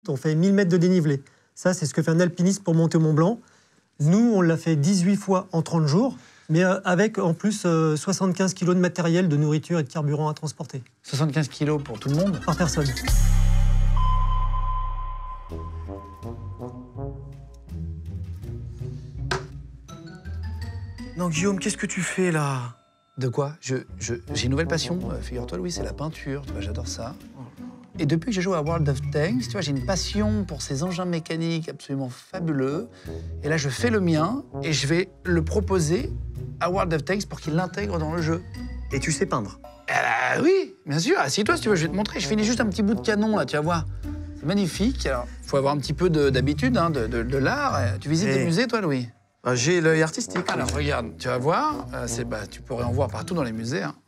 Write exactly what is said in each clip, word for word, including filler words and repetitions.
on fait mille mètres de dénivelé. Ça, c'est ce que fait un alpiniste pour monter au Mont Blanc. Nous, on l'a fait dix-huit fois en trente jours, mais avec en plus euh, soixante-quinze kilos de matériel, de nourriture et de carburant à transporter. soixante-quinze kilos pour tout le monde? Par personne. Non, Guillaume, qu'est-ce que tu fais là? De quoi? je, je, J'ai une nouvelle passion, euh, figure-toi, Louis, c'est la peinture. Tu vois, j'adore ça. Et depuis que je joue à World of Tanks, tu vois, j'ai une passion pour ces engins mécaniques absolument fabuleux. Et là, je fais le mien et je vais le proposer à World of Tanks pour qu'il l'intègre dans le jeu. Et tu sais peindre? Euh, oui, bien sûr. Assieds-toi si tu veux, je vais te montrer. Je finis juste un petit bout de canon, là, tu vas voir. C'est magnifique. Alors, il faut avoir un petit peu d'habitude hein, de, de, de l'art. Tu visites Et... des musées, toi, Louis? Bah, j'ai l'œil artistique. Alors, regarde, tu vas voir. Euh, bah, tu pourrais en voir partout dans les musées. Hein.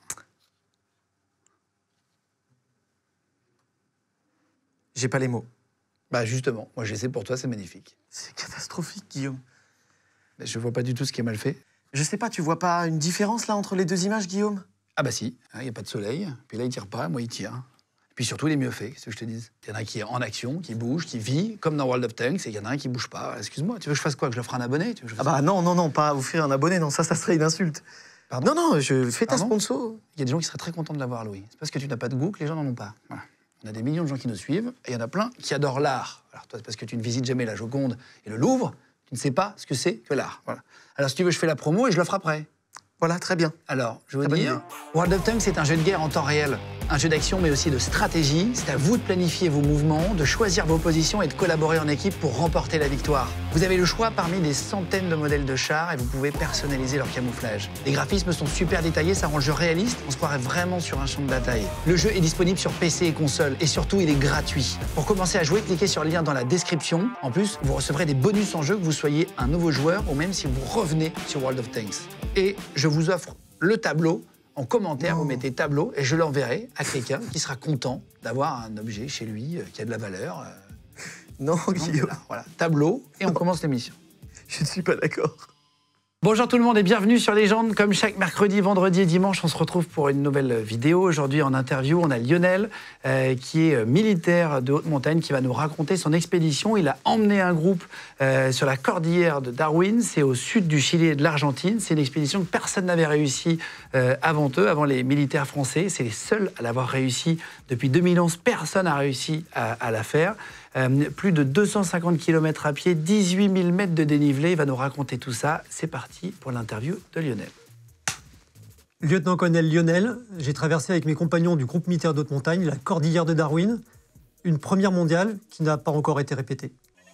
J'ai pas les mots. Bah, justement. Moi, j'essaie pour toi, c'est magnifique. C'est catastrophique, Guillaume. Mais je vois pas du tout ce qui est mal fait. Je sais pas, tu vois pas une différence, là, entre les deux images, Guillaume? Ah bah si, il n'y a pas de soleil. Puis là, il tire pas, moi, il tire. Et puis surtout, il est mieux fait, qu'est-ce que je te dise? Il y en a un qui est en action, qui bouge, qui vit, comme dans World of Tanks, et il y en a un qui bouge pas. Excuse-moi, tu veux que je fasse quoi? Que je l'offre un abonné? Tu veux que je fasse... Ah bah non, non, non, pas offrir un abonné, non, ça, ça serait une insulte. Pardon? Non, non, je fais ta Pardon? sponsor. Il y a des gens qui seraient très contents de l'avoir, Louis. C'est parce que tu n'as pas de goût que les gens n'en ont pas. Voilà. On a des millions de gens qui nous suivent, et il y en a plein qui adorent l'art. Alors toi, c'est parce que tu ne visites jamais la Joconde et le Louvre, tu ne sais pas ce que c'est que l'art. Voilà. Alors si tu veux, je fais la promo et je l'offre après. Voilà, très bien. Alors, je veux Très dire, World of Tanks, c'est un jeu de guerre en temps réel. Un jeu d'action, mais aussi de stratégie. C'est à vous de planifier vos mouvements, de choisir vos positions et de collaborer en équipe pour remporter la victoire. Vous avez le choix parmi des centaines de modèles de chars et vous pouvez personnaliser leur camouflage. Les graphismes sont super détaillés, ça rend le jeu réaliste. On se croirait vraiment sur un champ de bataille. Le jeu est disponible sur P C et console et surtout, il est gratuit. Pour commencer à jouer, cliquez sur le lien dans la description. En plus, vous recevrez des bonus en jeu que vous soyez un nouveau joueur ou même si vous revenez sur World of Tanks. Et je vous offre le tableau. En commentaire, vous mettez tableau et je l'enverrai à quelqu'un qui sera content d'avoir un objet chez lui euh, qui a de la valeur. Euh, non, Guillaume. Voilà, voilà, tableau et on commence l'émission. Je ne suis pas d'accord. Bonjour tout le monde et bienvenue sur Légende. Comme chaque mercredi, vendredi et dimanche, on se retrouve pour une nouvelle vidéo. Aujourd'hui, en interview, on a Lionel, euh, qui est militaire de haute montagne, qui va nous raconter son expédition. Il a emmené un groupe euh, sur la cordillère de Darwin. C'est au sud du Chili et de l'Argentine. C'est une expédition que personne n'avait réussi euh, avant eux, avant les militaires français. C'est les seuls à l'avoir réussi depuis deux mille onze. Personne n'a réussi à, à la faire. Euh, plus de deux cent cinquante kilomètres à pied, dix-huit mille mètres de dénivelé. Il va nous raconter tout ça. C'est parti pour l'interview de Lionel. Lieutenant-colonel Lionel, j'ai traversé avec mes compagnons du groupe militaire d'haute montagne la cordillère de Darwin, une première mondiale qui n'a pas encore été répétée.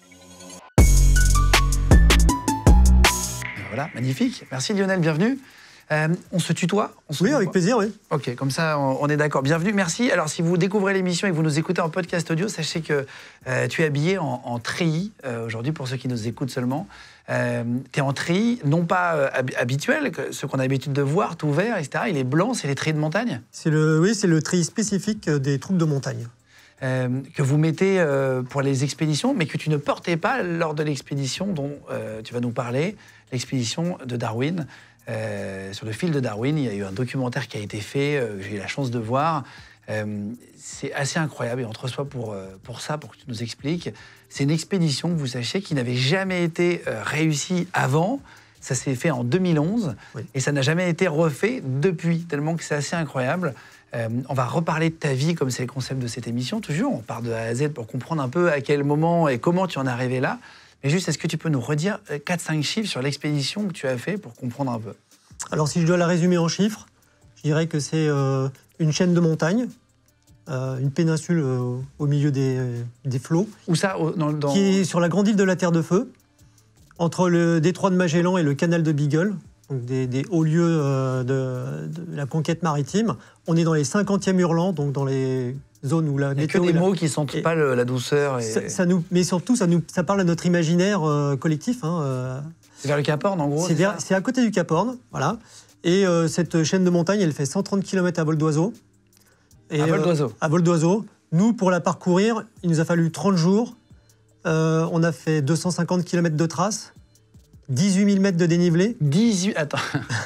Voilà, magnifique. Merci Lionel, bienvenue. Euh, on se tutoie on se Oui, tutoie. avec plaisir, oui. Ok, comme ça, on, on est d'accord. Bienvenue, merci. Alors, si vous découvrez l'émission et que vous nous écoutez en podcast audio, sachez que euh, tu es habillé en, en treillis euh, aujourd'hui, pour ceux qui nous écoutent seulement. Euh, tu es en treillis, non pas euh, hab habituel, que, ceux qu'on a l'habitude de voir, tout vert, et cetera. Il est blanc, c'est les treillis de montagne? Le, oui, c'est le treillis spécifique des troupes de montagne. Euh, que vous mettez euh, pour les expéditions, mais que tu ne portais pas lors de l'expédition dont euh, tu vas nous parler, l'expédition de Darwin. Euh, sur le fil de Darwin, il y a eu un documentaire qui a été fait, euh, que j'ai eu la chance de voir. Euh, c'est assez incroyable et on te reçoit pour, euh, pour ça, pour que tu nous expliques. C'est une expédition, que vous sachiez, qui n'avait jamais été euh, réussie avant. Ça s'est fait en deux mille onze, oui. Et ça n'a jamais été refait depuis, tellement que c'est assez incroyable. Euh, on va reparler de ta vie, comme c'est le concept de cette émission, toujours. On part de A à Z pour comprendre un peu à quel moment et comment tu en es arrivé là. Mais juste, est-ce que tu peux nous redire quatre cinq chiffres sur l'expédition que tu as fait pour comprendre un peu? Alors, si je dois la résumer en chiffres, je dirais que c'est euh, une chaîne de montagnes, euh, une péninsule euh, au milieu des, euh, des flots. Où ça au, dans, dans... Qui est sur la grande île de la Terre de Feu, entre le détroit de Magellan et le canal de Beagle, donc des, des hauts lieux euh, de, de la conquête maritime. On est dans les cinquantièmes hurlants, donc dans les zones où la météo... Il n'y a que des la... mots qui ne sentent et... pas le, la douceur. Et... Ça, ça nous... Mais surtout, ça, nous... ça parle à notre imaginaire euh, collectif. Hein, euh... C'est vers le Cap Horn, en gros? C'est vers... à côté du Cap Horn, voilà. Et euh, cette chaîne de montagne, elle fait cent trente kilomètres à vol d'oiseau. À vol d'oiseau? euh, À vol d'oiseau. Nous, pour la parcourir, il nous a fallu trente jours. Euh, on a fait deux cent cinquante kilomètres de traces, dix-huit mille mètres de dénivelé. dix-huit... Attends.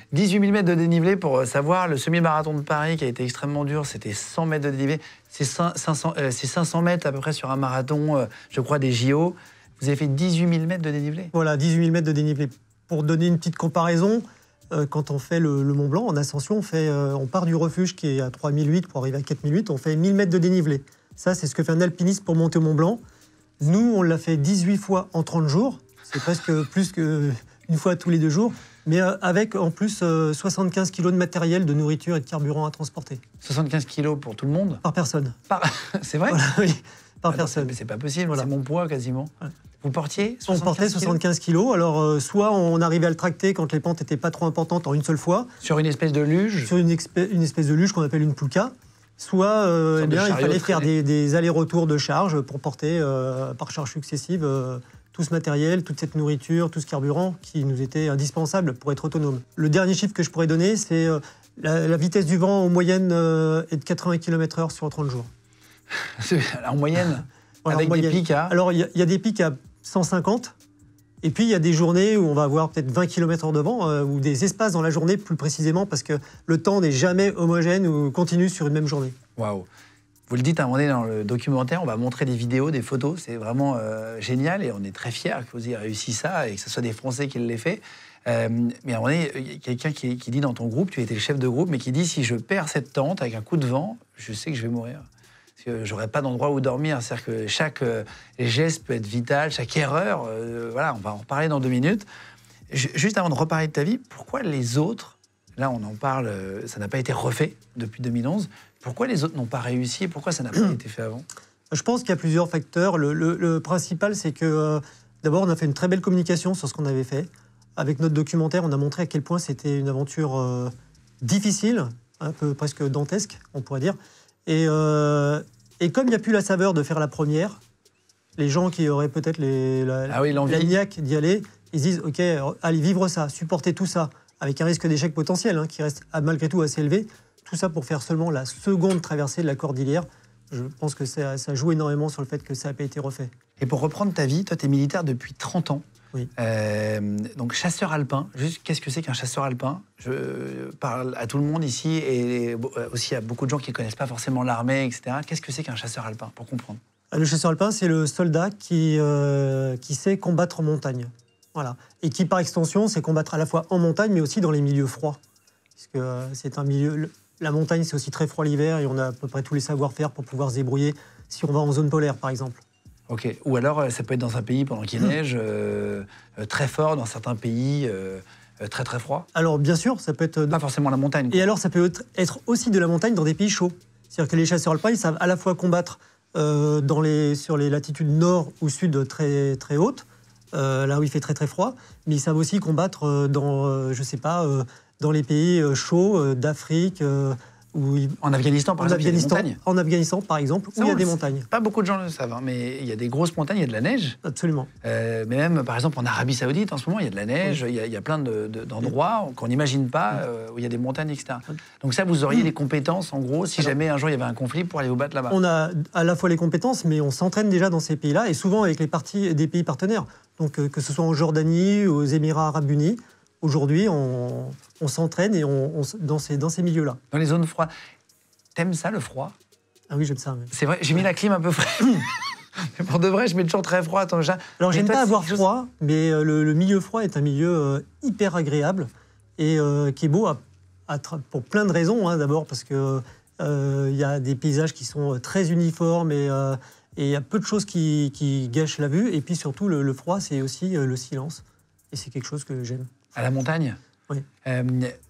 dix-huit mille mètres de dénivelé, pour savoir, le semi-marathon de Paris qui a été extrêmement dur, c'était cent mètres de dénivelé. C'est cinq cents, euh, cinq cents mètres à peu près sur un marathon, euh, je crois, des J O. Vous avez fait dix-huit mille mètres de dénivelé. Voilà, dix-huit mille mètres de dénivelé. Pour donner une petite comparaison, euh, quand on fait le, le Mont Blanc, en ascension, on, fait, euh, on part du refuge qui est à trois mille huit pour arriver à quatre mille huit, on fait mille mètres de dénivelé. Ça, c'est ce que fait un alpiniste pour monter au Mont Blanc. Nous, on l'a fait dix-huit fois en trente jours. C'est presque plus qu'une fois tous les deux jours. Mais euh, avec en plus euh, soixante-quinze kilos de matériel, de nourriture et de carburant à transporter. soixante-quinze kilos pour tout le monde? Par personne. Par... C'est vrai? Voilà, oui, par Attends, personne. Mais c'est pas possible, Voilà. c'est mon poids quasiment. Ouais. Vous portiez On portait soixante-quinze kilos. Alors, euh, soit on arrivait à le tracter quand les pentes n'étaient pas trop importantes en une seule fois. Sur une espèce de luge? Sur une, une espèce de luge qu'on appelle une poulka. Soit euh, eh bien, il fallait faire des, des allers-retours de charge pour porter euh, par charge successive euh, tout ce matériel, toute cette nourriture, tout ce carburant qui nous était indispensable pour être autonome. Le dernier chiffre que je pourrais donner, c'est euh, la, la vitesse du vent en moyenne euh, est de quatre-vingts kilomètres heure sur trente jours. En moyenne? Voilà, avec en des moyenne. pics à... Alors, il y, y a des pics à cent cinquante. Et puis, il y a des journées où on va avoir peut-être vingt kilomètres heure de vent, euh, ou des espaces dans la journée plus précisément, parce que le temps n'est jamais homogène ou continu sur une même journée. Waouh! Vous le dites à un moment donné dans le documentaire, on va montrer des vidéos, des photos, c'est vraiment euh, génial et on est très fiers que vous ayez réussi ça et que ce soit des Français qui l'aient fait. Euh, mais à un moment donné, il y a quelqu'un qui, qui dit dans ton groupe, tu étais le chef de groupe, mais qui dit si je perds cette tente avec un coup de vent, je sais que je vais mourir. Parce que j'aurai pas d'endroit où dormir. C'est-à-dire que chaque euh, geste peut être vital, chaque erreur, euh, voilà, on va en reparler dans deux minutes. Je, juste avant de reparler de ta vie, pourquoi les autres, là on en parle, euh, ça n'a pas été refait depuis deux mille onze, pourquoi les autres n'ont pas réussi et pourquoi ça n'a pas été fait avant? Je pense qu'il y a plusieurs facteurs. Le, le, le principal, c'est que euh, d'abord, on a fait une très belle communication sur ce qu'on avait fait. Avec notre documentaire, on a montré à quel point c'était une aventure euh, difficile, un peu presque dantesque, on pourrait dire. Et, euh, et comme il n'y a plus la saveur de faire la première, les gens qui auraient peut-être les, la, ah oui, la niaque d'y aller, ils se disent, OK, allez vivre ça, supporter tout ça, avec un risque d'échec potentiel hein, qui reste malgré tout assez élevé. Tout ça pour faire seulement la seconde traversée de la Cordillère. Je pense que ça, ça joue énormément sur le fait que ça n'a pas été refait. Et pour reprendre ta vie, toi, tu es militaire depuis trente ans. Oui. Euh, donc, chasseur alpin. Juste, qu'est-ce que c'est qu'un chasseur alpin? Je parle à tout le monde ici et aussi à beaucoup de gens qui ne connaissent pas forcément l'armée, et cetera. Qu'est-ce que c'est qu'un chasseur alpin, pour comprendre? Le chasseur alpin, c'est le soldat qui, euh, qui sait combattre en montagne. Voilà. Et qui, par extension, sait combattre à la fois en montagne, mais aussi dans les milieux froids. Parce que euh, c'est un milieu... La montagne, c'est aussi très froid l'hiver et on a à peu près tous les savoir-faire pour pouvoir se débrouiller si on va en zone polaire, par exemple. Ok. Ou alors, ça peut être dans un pays pendant qu'il neige, euh, très fort, dans certains pays euh, très très froid. Alors, bien sûr, ça peut être... Pas forcément la montagne. Quoi. Et alors, ça peut être aussi de la montagne dans des pays chauds. C'est-à-dire que les chasseurs alpins, ils savent à la fois combattre euh, dans les, sur les latitudes nord ou sud très, très hautes, euh, là où il fait très très froid, mais ils savent aussi combattre dans, euh, je sais pas... Euh, dans les pays chauds euh, d'Afrique. Euh, où il... En Afghanistan, par en exemple, Afghanistan, il y a des montagnes. En Afghanistan, par exemple, Ça, où il y a des le... montagnes. Pas beaucoup de gens le savent, hein, mais il y a des grosses montagnes, il y a de la neige. Absolument. Euh, mais même, par exemple, en Arabie Saoudite, en ce moment, il y a de la neige, oui. il, y a, il y a plein de, de, d'endroits oui. qu'on n'imagine pas, oui. euh, où il y a des montagnes, et cetera. Oui. Donc ça, vous auriez oui. les compétences, en gros, si Alors, jamais un jour il y avait un conflit, pour aller vous battre là-bas. On a à la fois les compétences, mais on s'entraîne déjà dans ces pays-là, et souvent avec les parties des pays partenaires. Donc euh, que ce soit en Jordanie, aux Émirats Arabes Unis, aujourd'hui, on, on s'entraîne et on, on, dans, ces, dans ces milieux-là. Dans les zones froides. T'aimes ça, le froid? Ah oui, j'aime ça. C'est vrai, j'ai mis la clim un peu frais. Mais pour de vrai, je mets toujours très froid. Attends, j'ai... Alors, j'aime pas avoir froid, mais euh, le, le milieu froid est un milieu euh, hyper agréable et euh, qui est beau à, à tra- pour plein de raisons. Hein, d'abord parce qu'il euh, y a des paysages qui sont très uniformes et euh, il y a peu de choses qui, qui gâchent la vue. Et puis surtout, le, le froid, c'est aussi euh, le silence. Et c'est quelque chose que j'aime. À la montagne? Oui. Euh,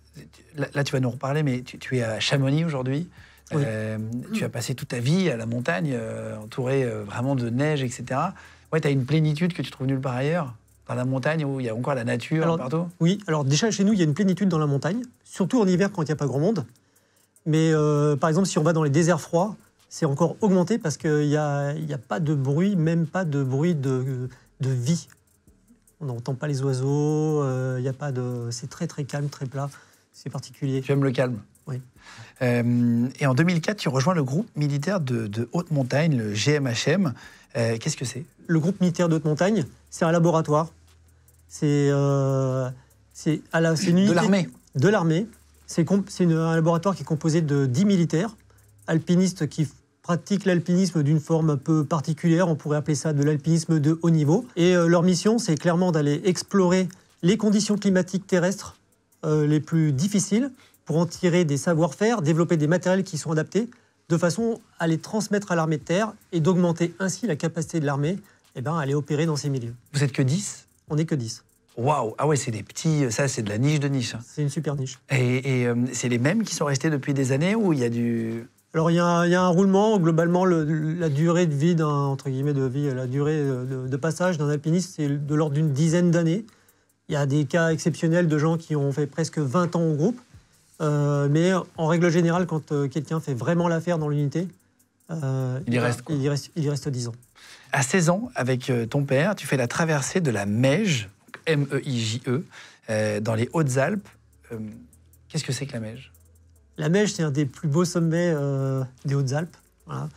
là, là, tu vas nous reparler, mais tu, tu es à Chamonix aujourd'hui. Oui. Euh, tu as passé toute ta vie à la montagne, euh, entouré euh, vraiment de neige, et cetera. Ouais, tu as une plénitude que tu trouves nulle part ailleurs, dans la montagne où il y a encore la nature alors, partout. Oui, alors déjà chez nous, il y a une plénitude dans la montagne, surtout en hiver quand il n'y a pas grand monde. Mais euh, par exemple, si on va dans les déserts froids, c'est encore augmenté parce qu'il n'y a, il y a pas de bruit, même pas de bruit de, de vie. On n'entend pas les oiseaux, euh, il y a pas de... c'est très très calme, très plat, c'est particulier. Tu aimes le calme? Oui. Euh, et en deux mille quatre, tu rejoins le groupe militaire de, de haute montagne, le G M H M. Euh, qu'est-ce que c'est? Le groupe militaire de haute montagne, c'est un laboratoire. C'est, euh, c'est, à la, c'est une unité de l'armée. de l'armée. C'est un laboratoire qui est composé de dix militaires, alpinistes qui pratiquent l'alpinisme d'une forme un peu particulière. On pourrait appeler ça de l'alpinisme de haut niveau. Et euh, leur mission, c'est clairement d'aller explorer les conditions climatiques terrestres euh, les plus difficiles pour en tirer des savoir-faire, développer des matériels qui sont adaptés, de façon à les transmettre à l'armée de terre et d'augmenter ainsi la capacité de l'armée eh ben, à aller opérer dans ces milieux. Vous êtes que dix? On n'est que dix. Waouh! Ah ouais, c'est des petits... Ça, c'est de la niche de niche. C'est une super niche. Et, et euh, c'est les mêmes qui sont restés depuis des années ou il y a du... Alors, il y, y a un roulement. Globalement, le, la durée de vie, d'un, entre guillemets, de vie, la durée de, de passage d'un alpiniste, c'est de l'ordre d'une dizaine d'années. Il y a des cas exceptionnels de gens qui ont fait presque vingt ans au groupe. Euh, mais en règle générale, quand euh, quelqu'un fait vraiment l'affaire dans l'unité, euh, il, y reste, il, y reste, il y reste dix ans. À seize ans, avec euh, ton père, tu fais la traversée de la Meije, M E I J E, euh, dans les Hautes-Alpes. Euh, Qu'est-ce que c'est que la Meije? La Meije, c'est un des plus beaux sommets euh, des Hautes-Alpes. Voilà.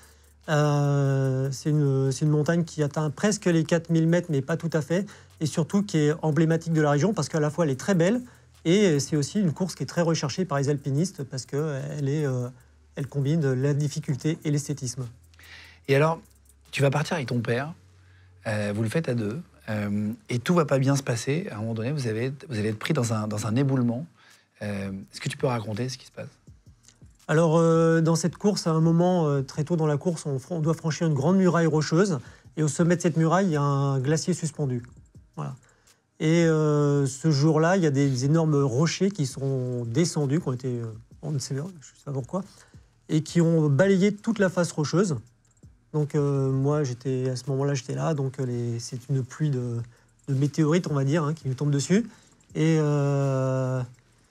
Euh, c'est une, une montagne qui atteint presque les quatre mille mètres, mais pas tout à fait. Et surtout qui est emblématique de la région parce qu'à la fois elle est très belle et c'est aussi une course qui est très recherchée par les alpinistes parce qu'elle euh, elle combine la difficulté et l'esthétisme. Et alors, tu vas partir avec ton père, euh, vous le faites à deux, euh, et tout va pas bien se passer. À un moment donné, vous, avez, vous allez être pris dans un, dans un éboulement. Euh, Est-ce que tu peux raconter ce qui se passe? Alors, euh, dans cette course, à un moment, euh, très tôt dans la course, on, on doit franchir une grande muraille rocheuse. Et au sommet de cette muraille, il y a un glacier suspendu. Voilà. Et euh, ce jour-là, il y a des énormes rochers qui sont descendus, qui ont été, euh, on ne sait, je ne sais pas pourquoi, et qui ont balayé toute la face rocheuse. Donc euh, moi, j'étais à ce moment-là, j'étais là. Donc c'est une pluie de, de météorites, on va dire, hein, qui nous tombe dessus. Et euh,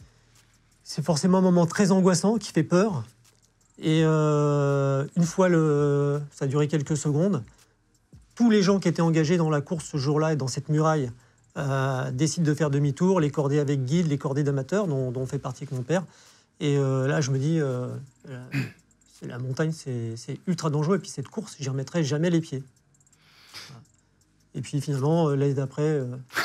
c'est forcément un moment très angoissant, qui fait peur. Et euh, une fois, le, ça a duré quelques secondes, tous les gens qui étaient engagés dans la course ce jour-là et dans cette muraille euh, décident de faire demi-tour, les cordées avec guide, les cordées d'amateurs, dont, dont fait partie avec mon père. Et euh, là, je me dis, euh, la montagne, c'est ultra dangereux. Et puis cette course, j'y remettrai jamais les pieds. Voilà. Et puis finalement, euh, l'année d'après... Euh...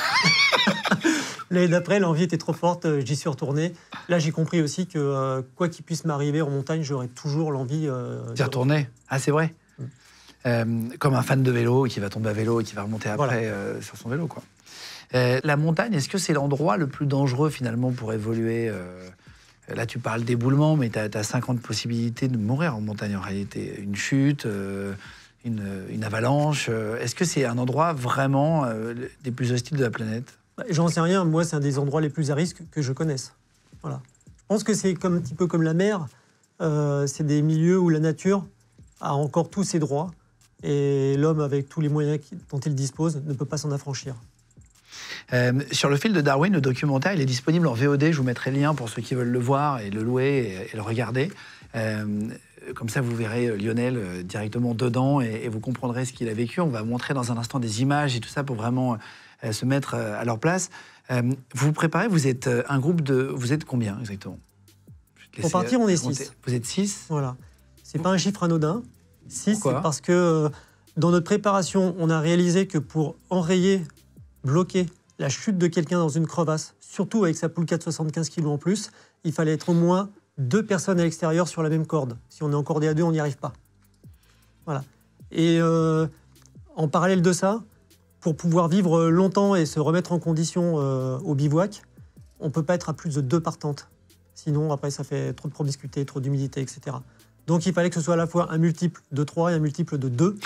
L'année d'après, l'envie était trop forte, j'y suis retourné. Là, j'ai compris aussi que euh, quoi qu'il puisse m'arriver en montagne, j'aurais toujours l'envie euh, d'y retourner. Ah, c'est vrai. Mm. Euh, comme un fan de vélo qui va tomber à vélo et qui va remonter après voilà. euh, sur son vélo, quoi. Euh, la montagne, est-ce que c'est l'endroit le plus dangereux finalement pour évoluer euh, Là, tu parles d'éboulement, mais tu as, as cinquante possibilités de mourir en montagne en réalité. Une chute, euh, une, une avalanche. Euh, est-ce que c'est un endroit vraiment euh, des plus hostiles de la planète? J'en sais rien. Moi, c'est un des endroits les plus à risque que je connaisse. Voilà. Je pense que c'est un petit peu comme la mer. Euh, c'est des milieux où la nature a encore tous ses droits et l'homme, avec tous les moyens dont il dispose, ne peut pas s'en affranchir. Euh, sur le fil de Darwin, le documentaire, il est disponible en V O D. Je vous mettrai le lien pour ceux qui veulent le voir et le louer et, et le regarder. Euh, comme ça, vous verrez Lionel euh, directement dedans et, et vous comprendrez ce qu'il a vécu. On va montrer dans un instant des images et tout ça pour vraiment euh, se mettre euh, à leur place. Euh, vous vous préparez, vous êtes un groupe de... Vous êtes combien exactement? Pour partir, on est six. Vous êtes six? Voilà. C'est pas un chiffre anodin. Six, c'est parce que euh, dans notre préparation, on a réalisé que pour enrayer, bloquer la chute de quelqu'un dans une crevasse, surtout avec sa poule quatre soixante-quinze kilos en plus, il fallait être au moins deux personnes à l'extérieur sur la même corde. Si on est encordé à deux, on n'y arrive pas. Voilà. Et euh, en parallèle de ça, pour pouvoir vivre longtemps et se remettre en condition euh, au bivouac, on ne peut pas être à plus de deux partantes. Sinon, après, ça fait trop de promiscuité, trop d'humidité, et cetera. Donc, il fallait que ce soit à la fois un multiple de trois et un multiple de deux.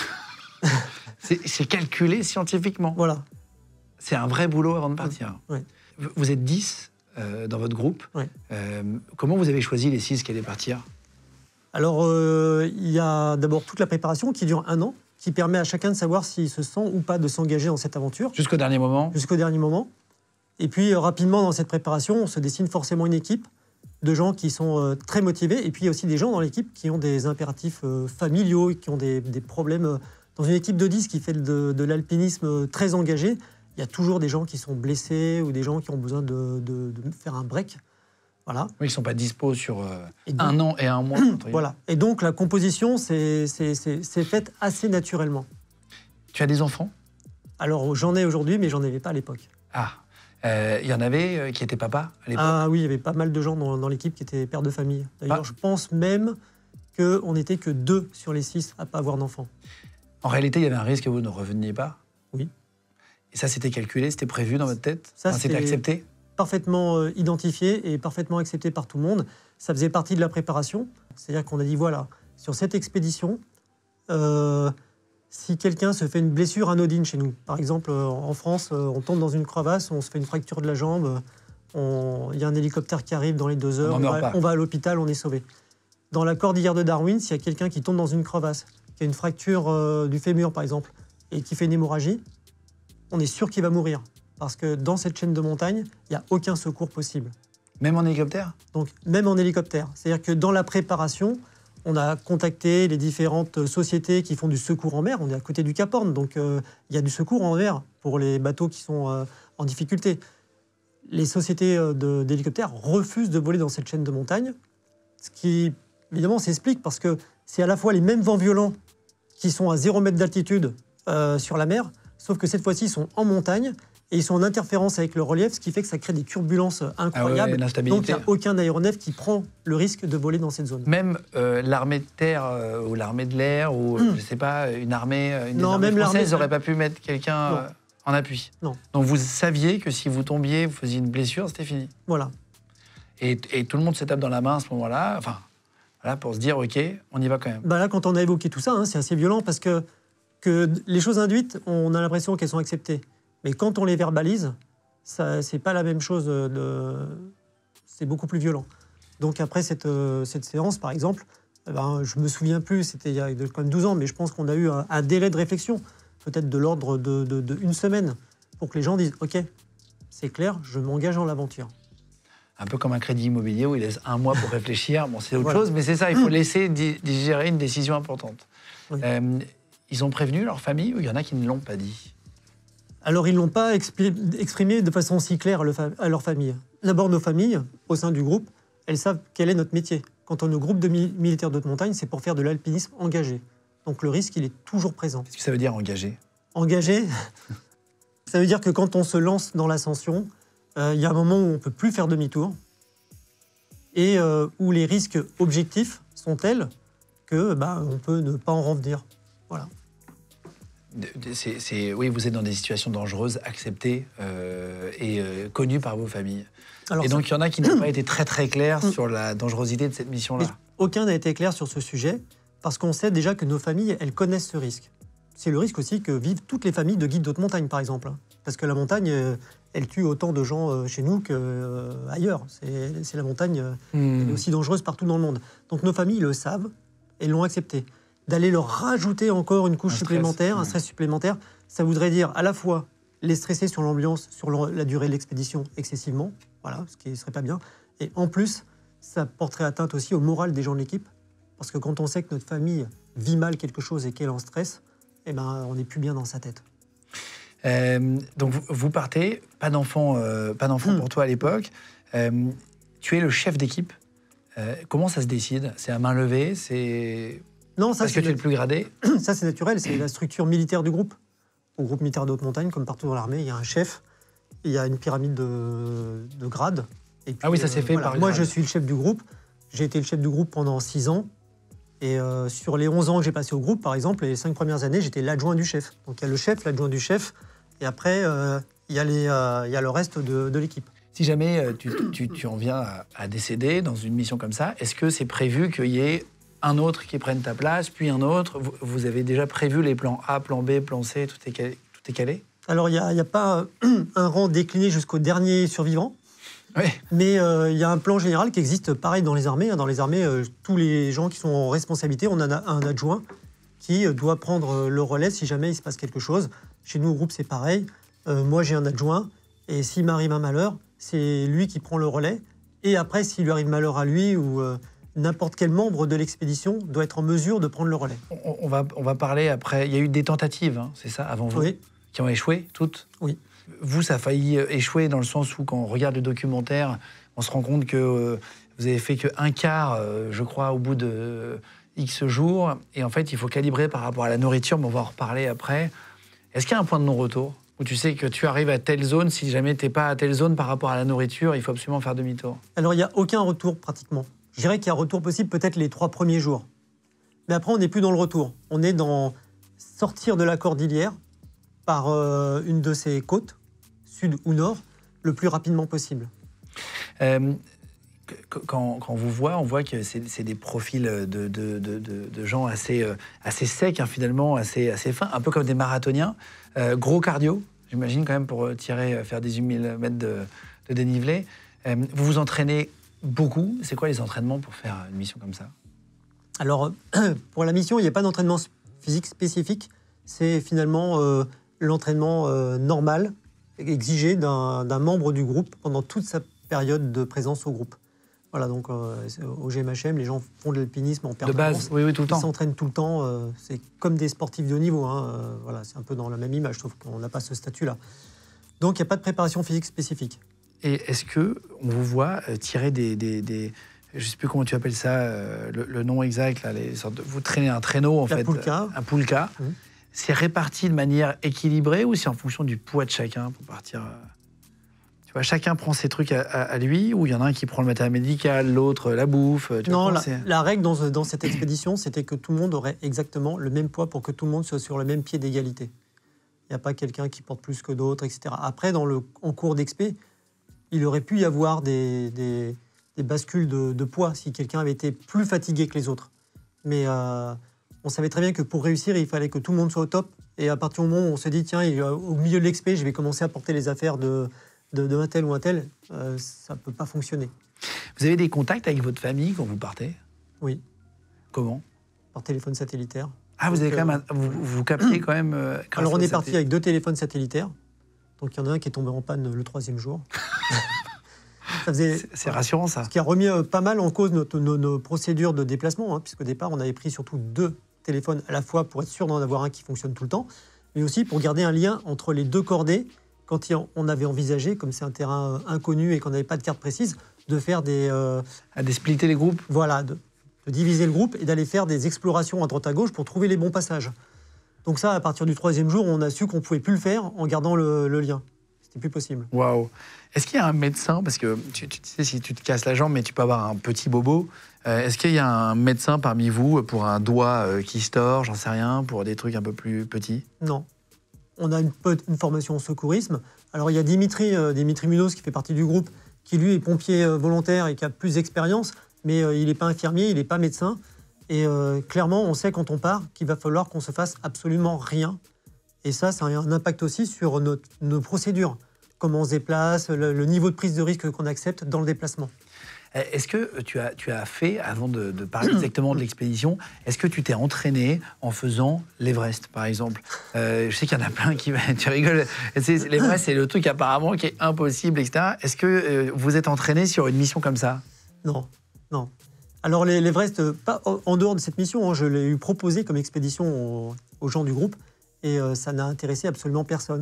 C'est calculé scientifiquement. Voilà. C'est un vrai boulot avant de partir. Oui. Vous êtes dix euh, dans votre groupe. Oui. Euh, comment vous avez choisi les six qui allaient partir? Alors, euh, il y a d'abord toute la préparation qui dure un an, qui permet à chacun de savoir s'il se sent ou pas de s'engager dans cette aventure. Jusqu'au dernier moment? Jusqu'au dernier moment. Et puis, euh, rapidement, dans cette préparation, on se dessine forcément une équipe de gens qui sont euh, très motivés. Et puis, il y a aussi des gens dans l'équipe qui ont des impératifs euh, familiaux, qui ont des, des problèmes. Euh, dans une équipe de dix qui fait de, de l'alpinisme très engagé, il y a toujours des gens qui sont blessés ou des gens qui ont besoin de, de, de faire un break. Voilà. Oui, ils ne sont pas dispo sur euh, donc, un an et un mois. Voilà. Et donc, la composition, c'est faite assez naturellement. Tu as des enfants? Alors, j'en ai aujourd'hui, mais j'en avais pas à l'époque. Ah. Euh, Il y en avait euh, qui étaient papas à l'époque. Ah oui, il y avait pas mal de gens dans, dans l'équipe qui étaient pères de famille. D'ailleurs, Ah. je pense même qu'on n'était que deux sur les six à pas avoir d'enfants. En réalité, il y avait un risque que vous ne reveniez pas. Oui. Et ça, c'était calculé, c'était prévu dans votre tête. Ça, Enfin, c'était c'est- accepté. Parfaitement euh, identifié et parfaitement accepté par tout le monde. Ça faisait partie de la préparation. C'est-à-dire qu'on a dit, voilà, sur cette expédition, euh, si quelqu'un se fait une blessure anodine chez nous, par exemple, euh, en France, euh, on tombe dans une crevasse, on se fait une fracture de la jambe, on- il y a un hélicoptère qui arrive dans les deux heures, n'en on, meurt va, pas. on va à l'hôpital, on est sauvé. Dans la cordillère de Darwin, s'il y a quelqu'un qui tombe dans une crevasse, qui a une fracture euh, du fémur, par exemple, et qui fait une hémorragie, on est sûr qu'il va mourir. Parce que dans cette chaîne de montagne, il n'y a aucun secours possible. Même en hélicoptère. Donc, même en hélicoptère. C'est-à-dire que dans la préparation, on a contacté les différentes sociétés qui font du secours en mer. On est à côté du Cap Horn, donc euh, il y a du secours en mer pour les bateaux qui sont euh, en difficulté. Les sociétés euh, de- d'hélicoptères refusent de voler dans cette chaîne de montagne, ce qui, évidemment, s'explique parce que c'est à la fois les mêmes vents violents qui sont à zéro mètre d'altitude euh, sur la mer, sauf que cette fois-ci, ils sont en montagne et ils sont en interférence avec le relief, ce qui fait que ça crée des turbulences incroyables. Ah ouais, Donc, l'instabilité. il n'y a aucun aéronef qui prend le risque de voler dans cette zone. Même euh, l'armée de terre euh, ou l'armée de l'air ou je sais pas une armée, euh, une des Non, armées même françaises l'armée- n'aurait pas pu mettre quelqu'un Non. euh, en appui. Non. Donc vous saviez que si vous tombiez, vous faisiez une blessure, c'était fini. Voilà. Et, et tout le monde se tape dans la main à ce moment-là. Enfin, voilà, pour se dire ok, on y va quand même. Bah là, quand on a évoqué tout ça, hein, c'est assez violent parce que, que les choses induites, on a l'impression qu'elles sont acceptées. Mais quand on les verbalise, ça, c'est pas la même chose. De... C'est beaucoup plus violent. Donc après cette, euh, cette séance, par exemple, eh ben, je me souviens plus, c'était il y a de- quand même douze ans, mais je pense qu'on a eu un, un délai de réflexion, peut-être de l'ordre de, de, de une semaine, pour que les gens disent « Ok, c'est clair, je m'engage dans l'aventure ». Un peu comme un crédit immobilier où il laisse un mois pour réfléchir. Bon, c'est autre Voilà. chose, mais c'est ça, il faut laisser di- digérer une décision importante. Oui. Euh, ils ont prévenu leur famille ou il y en a qui ne l'ont pas dit? Alors, ils ne l'ont pas expli- exprimé de façon si claire à, le fa- à leur famille. D'abord, nos familles, au sein du groupe, elles savent quel est notre métier. Quand on est au groupe de mi- militaires d'haute montagne, c'est pour faire de l'alpinisme engagé. Donc, le risque, il est toujours présent. Qu'est-ce que ça veut dire engagé? Engagé, ça veut dire que quand on se lance dans l'ascension, euh, il y a un moment où on ne peut plus faire demi-tour et euh, où les risques objectifs sont tels que bah, on peut ne pas en revenir. Voilà. De- de- c'est- c'est- oui, vous êtes dans des situations dangereuses, acceptées euh, et euh, connues par vos familles. Alors, et ça- donc, il y en a qui n'ont pas été très très clairs Mm. sur la dangerosité de cette mais mission-là. aucun n'a été clair sur ce sujet parce qu'on sait déjà que nos familles, elles connaissent ce risque. C'est le risque aussi que vivent toutes les familles de guides d'haute montagne, par exemple. Parce que la montagne, euh, elle tue autant de gens euh, chez nous qu'ailleurs. C'est c'est la montagne, euh, Hmm. elle est aussi dangereuse partout dans le monde. Donc nos familles le savent et l'ont accepté. D'aller leur rajouter encore une couche Un stress, supplémentaire, un ouais. stress supplémentaire, ça voudrait dire à la fois les stresser sur l'ambiance, sur le- la durée de l'expédition excessivement, voilà, ce qui ne serait pas bien. Et en plus, ça porterait atteinte aussi au moral des gens de l'équipe. Parce que quand on sait que notre famille vit mal quelque chose et qu'elle est en stress, eh ben, on n'est plus bien dans sa tête. Euh, donc, vous, vous partez, pas d'enfant euh, pas d'enfant Hmm. pour toi à l'époque. Euh, tu es le chef d'équipe. Euh, comment ça se décide? C'est à main levée? C'est Non, ça parce que c'est tu es le plus gradé? ça, c'est naturel, c'est la structure militaire du groupe. Au groupe militaire de haute montagne, comme partout dans l'armée, il y a un chef, il y a une pyramide de, de grades. Et puis, Ah oui, ça s'est fait par Moi, grade. je suis le chef du groupe. J'ai été le chef du groupe pendant six ans. Et euh, sur les onze ans que j'ai passé au groupe, par exemple, les cinq premières années, j'étais l'adjoint du chef. Donc il y a le chef, l'adjoint du chef, et après, euh, il y a les, euh, il y a le reste de, de l'équipe. Si jamais euh, tu, tu- tu en viens à, à décéder dans une mission comme ça, est-ce que c'est prévu qu'il y ait un autre qui prenne ta place, puis un autre? Vous, vous avez déjà prévu les plans A, plan B, plan C, tout est calé? Tout est calé? Alors, il n'y a, il y a pas euh, un rang décliné jusqu'au dernier survivant. Oui. Mais euh, il y a un plan général qui existe pareil dans les armées. Dans les armées, euh, tous les gens qui sont en responsabilité, on a un adjoint qui euh, doit prendre euh, le relais si jamais il se passe quelque chose. Chez nous, au groupe, c'est pareil. Euh, moi, j'ai un adjoint. Et s'il m'arrive un malheur, c'est lui qui prend le relais. Et après, s'il lui arrive malheur à lui ou euh, n'importe quel membre de l'expédition doit être en mesure de prendre le relais. On, on va, on va parler après. Il y a eu des tentatives, hein, c'est ça, avant vous, Oui. qui ont échoué, toutes? Oui. Vous, ça a failli échouer dans le sens où, quand on regarde le documentaire, on se rend compte que euh, vous avez fait qu'un quart, euh, je crois, au bout de euh, X jours. Et en fait, il faut calibrer par rapport à la nourriture, mais on va en reparler après. Est-ce qu'il y a un point de non-retour Où tu sais que tu arrives à telle zone, si jamais tu n'es pas à telle zone par rapport à la nourriture, il faut absolument faire demi-tour. Alors, il n'y a aucun retour pratiquement. Je dirais qu'il y a retour possible peut-être les trois premiers jours. Mais après, on n'est plus dans le retour. On est dans sortir de la cordillère par euh, une de ses côtes, sud ou nord, le plus rapidement possible. Euh, quand, quand on vous voit, on voit que c'est des profils de, de, de, de, de gens assez, euh, assez secs, hein, finalement, assez, assez fins, un peu comme des marathoniens. Euh, gros cardio, j'imagine, quand même, pour tirer, faire dix-huit mille mètres de, de dénivelé. Euh, vous vous entraînez beaucoup. C'est quoi les entraînements pour faire une mission comme ça? Alors, pour la mission, il n'y a pas d'entraînement physique spécifique. C'est finalement euh, l'entraînement euh, normal, exigé d'un membre du groupe pendant toute sa période de présence au groupe. Voilà, donc euh, au G M H M, les gens font de l'alpinisme en permanence. De base, oui, oui, tout le temps. Ils s'entraînent tout le temps. Euh, c'est comme des sportifs de haut niveau. Hein, euh, voilà, c'est un peu dans la même image, sauf qu'on n'a pas ce statut-là. Donc, il n'y a pas de préparation physique spécifique. Et est-ce qu'on vous voit tirer des... des, des... Je ne sais plus comment tu appelles ça, euh, le, le nom exact, là, les sortes de... vous traînez un traîneau, en la fait. Poulka. Un poulka. Mmh. C'est réparti de manière équilibrée ou c'est en fonction du poids de chacun pour partir... Euh... Tu vois, chacun prend ses trucs à, à, à lui, ou il y en a un qui prend le matériel médical, l'autre la bouffe. Tu non, vois, la, la règle dans, dans cette expédition, c'était que tout le monde aurait exactement le même poids pour que tout le monde soit sur le même pied d'égalité. Il n'y a pas quelqu'un qui porte plus que d'autres, et cetera. Après, dans le, en cours d'expé, il aurait pu y avoir des, des, des bascules de, de poids si quelqu'un avait été plus fatigué que les autres. Mais euh, on savait très bien que pour réussir, il fallait que tout le monde soit au top. Et à partir du moment où on se dit, tiens, au milieu de l'expé, je vais commencer à porter les affaires de... De, de un tel ou un tel, euh, ça ne peut pas fonctionner. Vous avez des contacts avec votre famille quand vous partez? Oui. Comment? Par téléphone satellitaire. Ah, vous donc, avez quand même un, vous, vous captez quand même euh, alors on est parti avec deux téléphones satellitaires. Donc il y en a un qui est tombé en panne le troisième jour. C'est rassurant ça. Ce qui a remis euh, pas mal en cause notre, nos, nos procédures de déplacement, hein, puisqu'au départ on avait pris surtout deux téléphones à la fois pour être sûr d'en avoir un qui fonctionne tout le temps, mais aussi pour garder un lien entre les deux cordées. Quand on avait envisagé, comme c'est un terrain inconnu et qu'on n'avait pas de carte précise, de faire des... Euh, à de splitter les groupes. Voilà, de, de diviser le groupe et d'aller faire des explorations à droite à gauche pour trouver les bons passages. Donc ça, à partir du troisième jour, on a su qu'on ne pouvait plus le faire en gardant le, le lien. C'était plus possible. Waouh. Est-ce qu'il y a un médecin, parce que tu, tu sais, si tu te casses la jambe, mais tu peux avoir un petit bobo, euh, est-ce qu'il y a un médecin parmi vous pour un doigt euh, qui se tord, j'en sais rien, pour des trucs un peu plus petits? Non. On a une, une formation en secourisme. Alors, il y a Dimitri, euh, Dimitri Munoz, qui fait partie du groupe, qui, lui, est pompier euh, volontaire et qui a plus d'expérience, mais euh, il n'est pas infirmier, il n'est pas médecin. Et euh, clairement, on sait quand on part qu'il va falloir qu'on se fasse absolument rien. Et ça, ça a un impact aussi sur notre, nos procédures. Comment on se déplace, le, le niveau de prise de risque qu'on accepte dans le déplacement. Est-ce que tu as, tu as fait, avant de, de parler exactement de l'expédition, est-ce que tu t'es entraîné en faisant l'Everest, par exemple? euh, Je sais qu'il y en a plein qui... Tu rigoles. L'Everest, c'est le truc apparemment qui est impossible, et cetera. Est-ce que euh, vous êtes entraîné sur une mission comme ça? Non, non. Alors l'Everest, pas en dehors de cette mission, hein, je l'ai eu proposé comme expédition aux, aux gens du groupe, et euh, ça n'a intéressé absolument personne.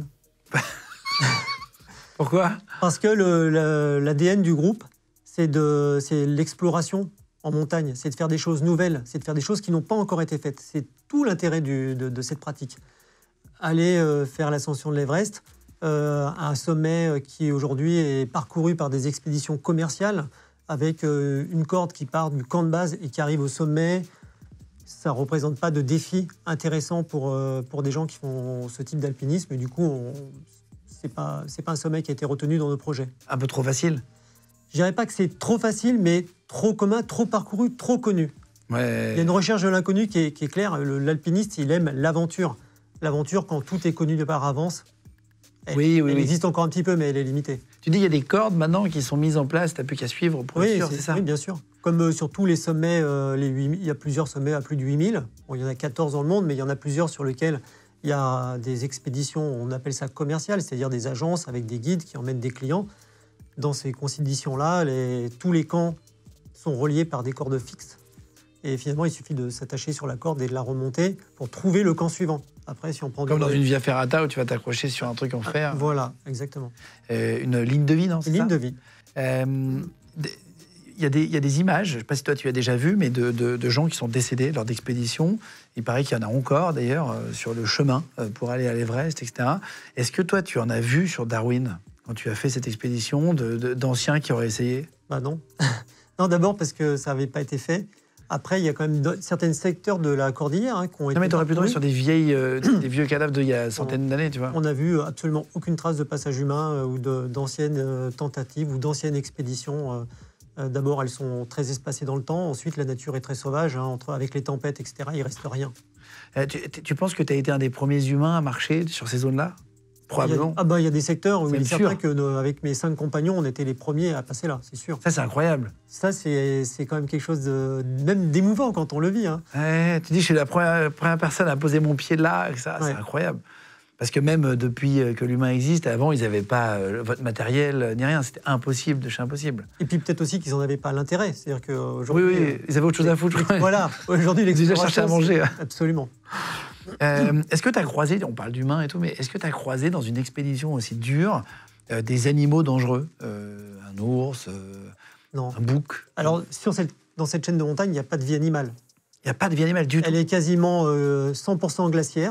Pourquoi? Parce que l'A D N du groupe, c'est l'exploration en montagne, c'est de faire des choses nouvelles, c'est de faire des choses qui n'ont pas encore été faites. C'est tout l'intérêt de, de cette pratique. Aller euh, faire l'ascension de l'Everest, euh, un sommet qui aujourd'hui est parcouru par des expéditions commerciales, avec euh, une corde qui part du camp de base et qui arrive au sommet, ça ne représente pas de défi intéressant pour, euh, pour des gens qui font ce type d'alpinisme. Et du coup, ce n'est pas, c'est pas un sommet qui a été retenu dans nos projets. Un peu trop facile? Je dirais pas que c'est trop facile, mais trop commun, trop parcouru, trop connu. Ouais. Il y a une recherche de l'inconnu qui, qui est claire. L'alpiniste, il aime l'aventure. L'aventure, quand tout est connu de par avance, elle, oui, oui, elle oui. existe encore un petit peu, mais elle est limitée. Tu dis qu'il y a des cordes maintenant qui sont mises en place, tu n'as plus qu'à suivre pour oui, être sûr, c'est ça? Oui, bien sûr. Comme euh, sur tous les sommets, euh, les huit mille, il y a plusieurs sommets à plus de huit mille. Bon, il y en a quatorze dans le monde, mais il y en a plusieurs sur lesquels il y a des expéditions, on appelle ça commerciales, c'est-à-dire des agences avec des guides qui emmènent des clients. Dans ces conditions-là, les, tous les camps sont reliés par des cordes fixes. Et finalement, il suffit de s'attacher sur la corde et de la remonter pour trouver le camp suivant. Après, si on prend Comme du... dans une via ferrata où tu vas t'accrocher sur un truc en fer. Voilà, exactement. Euh, une ligne de vie, non? Une ligne de vie. Euh, il y, a des, il y a des images, je ne sais pas si toi tu as déjà vu, mais de, de, de gens qui sont décédés lors d'expéditions. Il paraît qu'il y en a encore, d'ailleurs, euh, sur le chemin euh, pour aller à l'Everest, et cetera. Est-ce que toi, tu en as vu sur Darwin, quand tu as fait cette expédition, de, de, d'anciens qui auraient essayé? Bah non. Non, d'abord parce que ça n'avait pas été fait. Après, il y a quand même de, certains secteurs de la cordillère hein, qui ont été... Non, mais tu aurais pu tomber parcourus. sur des, vieilles, euh, des vieux cadavres d'il y a centaines d'années, tu vois. On n'a vu absolument aucune trace de passage humain euh, ou de- d'anciennes euh, tentatives ou d'anciennes expéditions. euh, euh, D'abord, elles sont très espacées dans le temps. Ensuite, la nature est très sauvage. hein, entre, avec les tempêtes, et cetera, il ne reste rien. Euh, tu, tu penses que tu as été un des premiers humains à marcher sur ces zones-là? Probablement. Il y a, ah bah, il y a des secteurs où C'est il est sûr. certain que nos- avec mes cinq compagnons, on était les premiers à passer là, c'est sûr. Ça, c'est incroyable. Ça, c'est c'est quand même quelque chose de même d'émouvant quand on le vit. hein. Ouais, tu dis, je suis la première, première personne à poser mon pied là. Ça, Ouais. C'est incroyable. Parce que même depuis que l'humain existe, avant, ils n'avaient pas euh, votre matériel euh, ni rien. C'était impossible de chez impossible. Et puis peut-être aussi qu'ils n'en avaient pas l'intérêt. C'est-à-dire Oui, qu'aujourd'hui... oui, ils avaient autre chose à foutre. Voilà, aujourd'hui, Ils déjà l'exploration, cherché à manger. c'est- Absolument. Euh, est-ce que tu as croisé, on parle d'humains et tout, mais est-ce que tu as croisé dans une expédition aussi dure euh, des animaux dangereux? Euh, Un ours, euh, Non. un bouc? Alors, sur cette, dans cette chaîne de montagne, il n'y a pas de vie animale. Il n'y a pas de vie animale du tout. Elle est quasiment euh, cent pour cent glaciaire.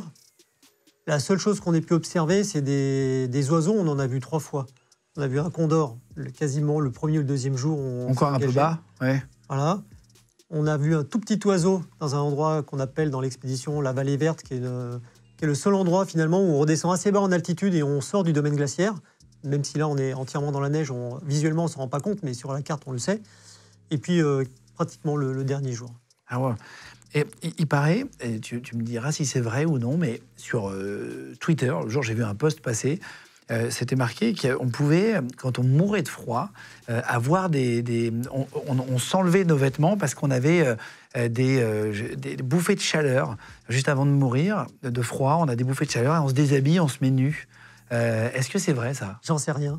La seule chose qu'on ait pu observer, c'est des, des oiseaux. On en a vu trois fois. On a vu un condor, le- quasiment le premier ou le deuxième jour. On Encore s'est un peu engagé. bas, ouais. Voilà. On a vu un tout petit oiseau dans un endroit qu'on appelle dans l'expédition la vallée verte, qui est, le, qui est le seul endroit finalement où on redescend assez bas en altitude et on sort du domaine glaciaire. Même si là on est entièrement dans la neige, on, visuellement on ne s'en rend pas compte, mais sur la carte on le sait. Et puis euh, pratiquement le, le dernier jour. Ah ouais. Et il, il paraît, et tu, tu me diras si c'est vrai ou non, mais sur euh, Twitter, le jour j'ai vu un post passer, euh, c'était marqué qu'on pouvait, quand on mourait de froid, euh, avoir des, des on, on, on s'enlevait nos vêtements parce qu'on avait euh, des, euh, des bouffées de chaleur juste avant de mourir, de froid. On a des bouffées de chaleur et on se déshabille, on se met nu. Euh, Est-ce que c'est vrai ça? J'en sais rien.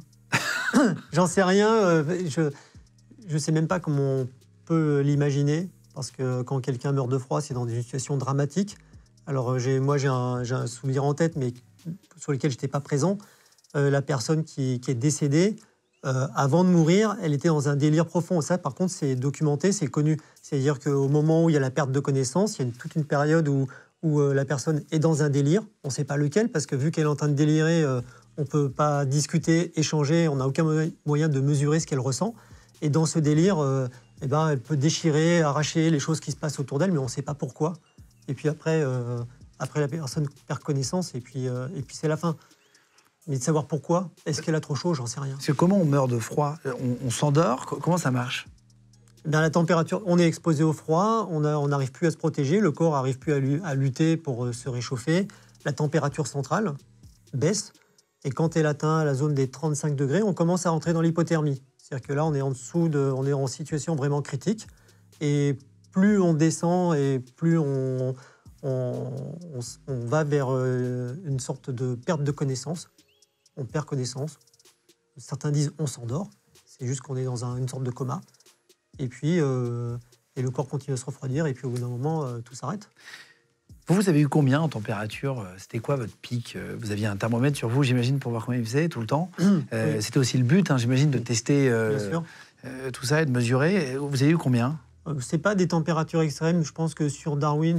J'en sais rien. euh, je ne sais même pas comment on peut l'imaginer. Parce que quand quelqu'un meurt de froid, c'est dans des situations dramatiques. Alors euh, j'ai, moi, j'ai un, j'ai un souvenir en tête, mais sur lequel je n'étais pas présent. Euh, la personne qui, qui est décédée, euh, avant de mourir, elle était dans un délire profond. Ça, par contre, c'est documenté, c'est connu. C'est-à-dire qu'au moment où il y a la perte de connaissance, il y a une, toute une période où, où euh, la personne est dans un délire. On ne sait pas lequel, parce que vu qu'elle est en train de délirer, euh, on ne peut pas discuter, échanger, on n'a aucun mo- moyen de mesurer ce qu'elle ressent. Et dans ce délire, euh, eh ben, elle peut déchirer, arracher les choses qui se passent autour d'elle, mais on ne sait pas pourquoi. Et puis après, euh, après la personne perd connaissance, et puis, euh, et puis c'est la fin. Mais de savoir pourquoi, est-ce qu'elle a trop chaud, j'en sais rien. Parce que comment on meurt de froid? On, on s'endort? Co- Comment ça marche? Eh bien, la température, on est exposé au froid, on a- on n'arrive plus à se protéger, le corps n'arrive plus à, lu- à lutter pour euh, se réchauffer. La température centrale baisse, et quand elle atteint la zone des trente-cinq degrés, on commence à rentrer dans l'hypothermie. C'est-à-dire que là, on est en dessous, de, on est en situation vraiment critique. Et plus on descend et plus on, on, on s- on va vers euh, une sorte de perte de connaissance. On perd connaissance. Certains disent on s'endort. C'est juste qu'on est dans un- une sorte de coma. Et puis, euh, et le corps continue à se refroidir. Et puis, au bout d'un moment, euh, tout s'arrête. Vous, vous avez eu combien en température? C'était quoi votre pic? Vous aviez un thermomètre sur vous, j'imagine, pour voir combien il faisait tout le temps. Euh, Oui. C'était aussi le but, hein, j'imagine, de tester euh, Bien sûr. euh, tout ça et de mesurer. Vous avez eu combien? Euh, C'est pas des températures extrêmes. Je pense que sur Darwin,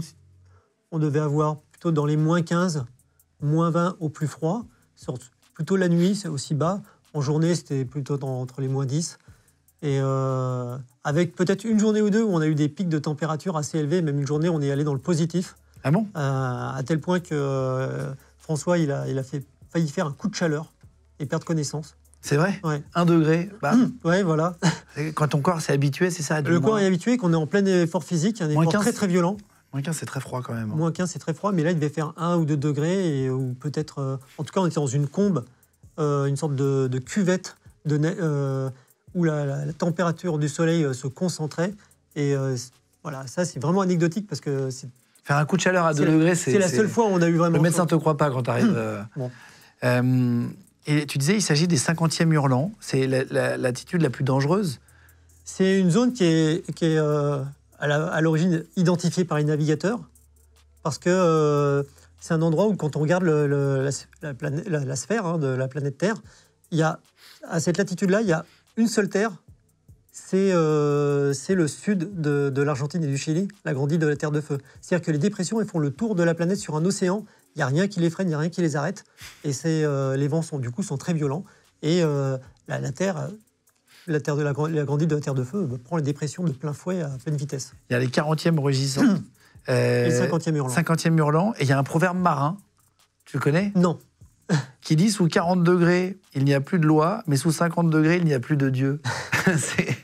on devait avoir plutôt dans les moins quinze, moins vingt au plus froid. Sur, plutôt la nuit, c'est aussi bas. En journée, c'était plutôt dans- entre les moins dix. Et euh, avec peut-être une journée ou deux où on a eu des pics de température assez élevés. Même une journée, on est allé dans le positif. Ah bon? Euh, à tel point que euh, François, il a, il a fait, failli faire un coup de chaleur et perdre connaissance. C'est vrai? Ouais. Un degré, bam. Ouais, voilà. Quand ton corps s'est habitué, c'est ça? du Le moins- corps est habitué, qu'on est en plein effort physique, un Moins effort quinze. très très violent. Moins quinze, c'est très froid quand même. Moins quinze, c'est très froid, mais là, il devait faire un ou deux degrés, et, ou peut-être... euh, en tout cas, on était dans une combe, euh, une sorte de, de cuvette de ne- euh, où la, la- la température du soleil euh, se concentrait. Et euh, c- voilà, ça, c'est vraiment anecdotique, parce que c'est Faire un coup de chaleur à deux c'est la- degrés, c'est la seule fois où on a eu vraiment... Le médecin chaud. ne te croit pas quand tu arrives. euh. Bon. Euh, et tu disais, il s'agit des cinquantièmes hurlants. C'est la- la- l'altitude la plus dangereuse. C'est une zone qui est, qui est euh, à la- à l'origine identifiée par les navigateurs, parce que euh, c'est un endroit où, quand on regarde le- le- la, la plané- la- la sphère hein, de la planète Terre, il y a, à cette latitude-là, il y a une seule Terre, c'est euh, c'est le sud de, de l'Argentine et du Chili, la grande île de la Terre de Feu. C'est-à-dire que les dépressions, elles font le tour de la planète sur un océan. Il n'y a rien qui les freine, il n'y a rien qui les arrête. Et c'est, euh, les vents sont, du coup, sont très violents. Et euh, la, la Terre, la, terre de la, la grande île de la Terre de Feu euh, prend les dépressions de plein fouet à pleine vitesse. Il y a les quarantièmes rugissants. euh, et cinquantième hurlant. cinquantième hurlant. Et il y a un proverbe marin. Tu le connais? Non. Qui dit sous quarante degrés, il n'y a plus de loi, mais sous cinquante degrés, il n'y a plus de Dieu. c'est,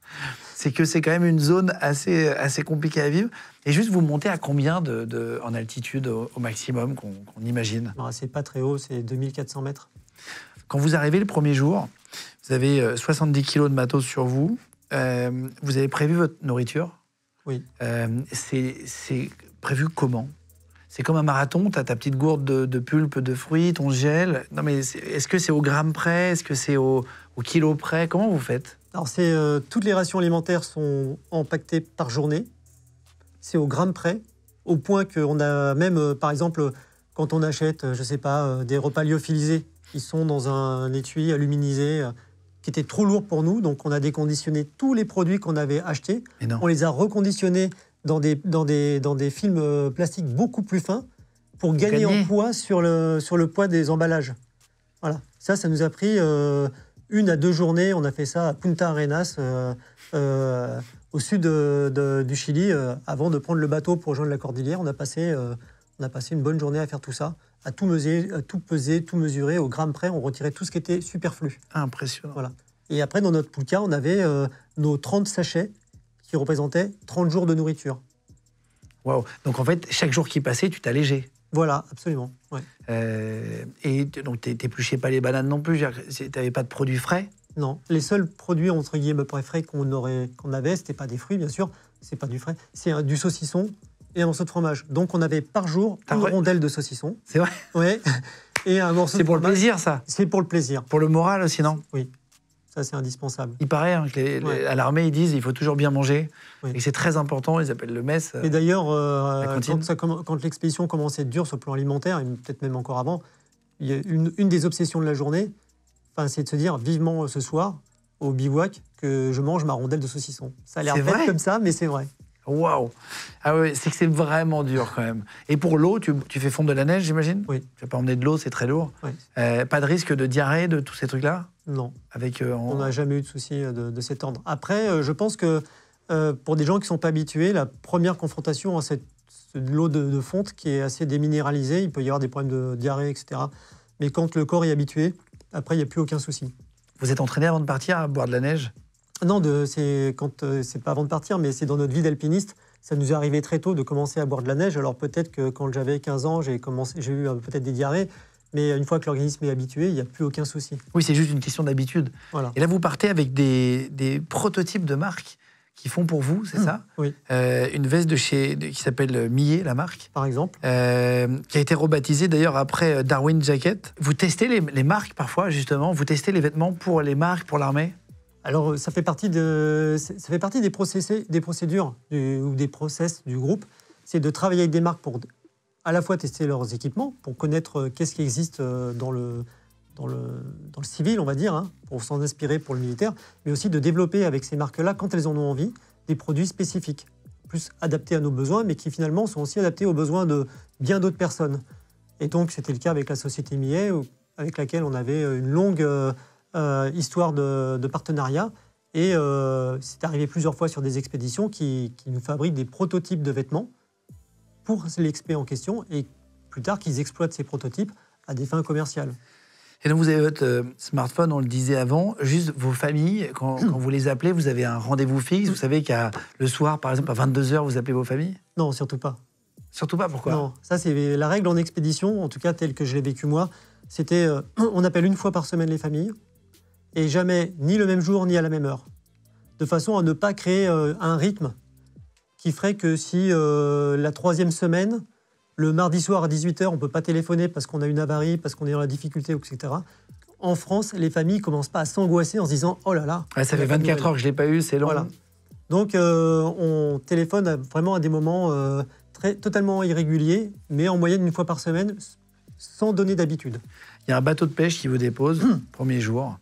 c'est que c'est quand même une zone assez, assez compliquée à vivre. Et juste, vous montez à combien de, de, en altitude au, au maximum qu'on, qu'on imagine? Non, c'est pas très haut, c'est deux mille quatre cents mètres. Quand vous arrivez le premier jour, vous avez soixante-dix kilos de matos sur vous. Euh, vous avez prévu votre nourriture? Oui. Euh, c'est, c'est prévu comment? C'est comme un marathon, tu as ta petite gourde de, de pulpe de fruits, ton gel. Non, mais c'est, est-ce que c'est au gramme près? Est-ce que c'est au, au kilo près? Comment vous faites? Alors, c'est, euh, toutes les rations alimentaires sont empaquetées par journée. C'est au gramme près, au point qu'on a même, euh, par exemple, quand on achète, euh, je sais pas, euh, des repas lyophilisés, ils sont dans un étui aluminisé euh, qui était trop lourd pour nous. Donc, on a déconditionné tous les produits qu'on avait achetés. On les a reconditionnés dans des, dans des, dans des films euh, plastiques beaucoup plus fins pour gagner, gagner en poids sur le, sur le poids des emballages. Voilà. Ça, ça nous a pris euh, une à deux journées. On a fait ça à Punta Arenas, euh, euh, au sud de, de, du Chili. Euh, avant de prendre le bateau pour rejoindre la cordillère, on a passé, euh, on a passé une bonne journée à faire tout ça, à tout mesurer, à tout peser, tout mesurer. Au gramme près, on retirait tout ce qui était superflu. Impressionnant. Voilà. Et après, dans notre poulka, on avait euh, nos trente sachets qui représentait trente jours de nourriture. Waouh! Donc en fait, chaque jour qui passait, tu t'allégeais. Voilà, absolument. Ouais. Euh, et donc tu n'épluchais pas les bananes non plus? Tu n'avais pas de produits frais? Non. Les seuls produits, entre guillemets, frais qu'on aurait, qu'on avait, ce n'était pas des fruits, bien sûr, c'est pas du frais, c'est un, du saucisson et un morceau de fromage. Donc on avait par jour T'as une vrai... rondelle de saucisson. C'est vrai? Oui. Et un morceau C'est de pour fromage. le plaisir, ça? C'est pour le plaisir. Pour le moral aussi, non? Oui. Ça, c'est indispensable. Il paraît hein, que les, ouais. les, à l'armée, ils disent qu'il faut toujours bien manger. Oui. Et que c'est très important, ils appellent le mess. Et d'ailleurs, euh, quand, ça, quand l'expédition commençait à être dure sur le plan alimentaire, et peut-être même encore avant, il y a une, une des obsessions de la journée, c'est de se dire vivement ce soir, au bivouac, que je mange ma rondelle de saucisson. Ça a l'air bête comme ça, mais c'est vrai. Waouh! Ah ouais, c'est que c'est vraiment dur quand même. Et pour l'eau, tu, tu fais fondre de la neige, j'imagine? Oui. Tu vas pas emmener de l'eau, c'est très lourd. Oui. Euh, pas de risque de diarrhée, de tous ces trucs-là? Non. Avec, euh, en... On n'a jamais eu de souci de, de cet ordre. Après, euh, je pense que euh, pour des gens qui ne sont pas habitués, la première confrontation à cette, l'eau de, de fonte qui est assez déminéralisée, il peut y avoir des problèmes de diarrhée, et cetera. Mais quand le corps est habitué, après, il n'y a plus aucun souci. Vous êtes entraîné avant de partir à boire de la neige? Non, de, c'est, quand, euh, c'est pas avant de partir, mais c'est dans notre vie d'alpiniste. Ça nous est arrivé très tôt de commencer à boire de la neige. Alors peut-être que quand j'avais quinze ans, j'ai, commencé, j'ai eu euh, peut-être des diarrhées. Mais une fois que l'organisme est habitué, il n'y a plus aucun souci. Oui, c'est juste une question d'habitude. Voilà. Et là, vous partez avec des, des prototypes de marques qui font pour vous, c'est mmh, ça? Oui. Euh, une veste de chez, de, qui s'appelle Millet, la marque. Par exemple. Euh, qui a été rebaptisée d'ailleurs après Darwin Jacket. Vous testez les, les marques parfois, justement? Vous testez les vêtements pour les marques, pour l'armée? Alors, ça fait partie, de, ça fait partie des, procédés, des procédures du, ou des process du groupe. C'est de travailler avec des marques pour à la fois tester leurs équipements, pour connaître qu'est-ce qui existe dans le, dans le, dans le civil, on va dire, hein, pour s'en inspirer pour le militaire, mais aussi de développer avec ces marques-là, quand elles en ont envie, des produits spécifiques, plus adaptés à nos besoins, mais qui finalement sont aussi adaptés aux besoins de bien d'autres personnes. Et donc, c'était le cas avec la société Millet, avec laquelle on avait une longue euh, euh, histoire de, de partenariat. Et euh, c'est arrivé plusieurs fois sur des expéditions qui, qui nous fabriquent des prototypes de vêtements pour l'expé en question, et plus tard qu'ils exploitent ces prototypes à des fins commerciales. Et donc vous avez votre euh, smartphone, on le disait avant, juste vos familles, quand, quand vous les appelez, vous avez un rendez-vous fixe, vous savez qu'à le soir, par exemple, à vingt-deux heures, vous appelez vos familles? Non, surtout pas. Surtout pas, pourquoi? Non, ça c'est la règle en expédition, en tout cas telle que je l'ai vécue moi, c'était euh, on appelle une fois par semaine les familles, et jamais ni le même jour ni à la même heure, de façon à ne pas créer euh, un rythme qui ferait que si euh, la troisième semaine, le mardi soir à dix-huit heures, on ne peut pas téléphoner parce qu'on a une avarie, parce qu'on est dans la difficulté, et cetera. En France, les familles ne commencent pas à s'angoisser en se disant « Oh là là !» Ouais, ça fait vingt-quatre heures que je ne l'ai pas eu, c'est long. Voilà. Donc, euh, on téléphone à, vraiment à des moments euh, très, totalement irréguliers, mais en moyenne une fois par semaine, sans donner d'habitude. Il y a un bateau de pêche qui vous dépose, premier jour.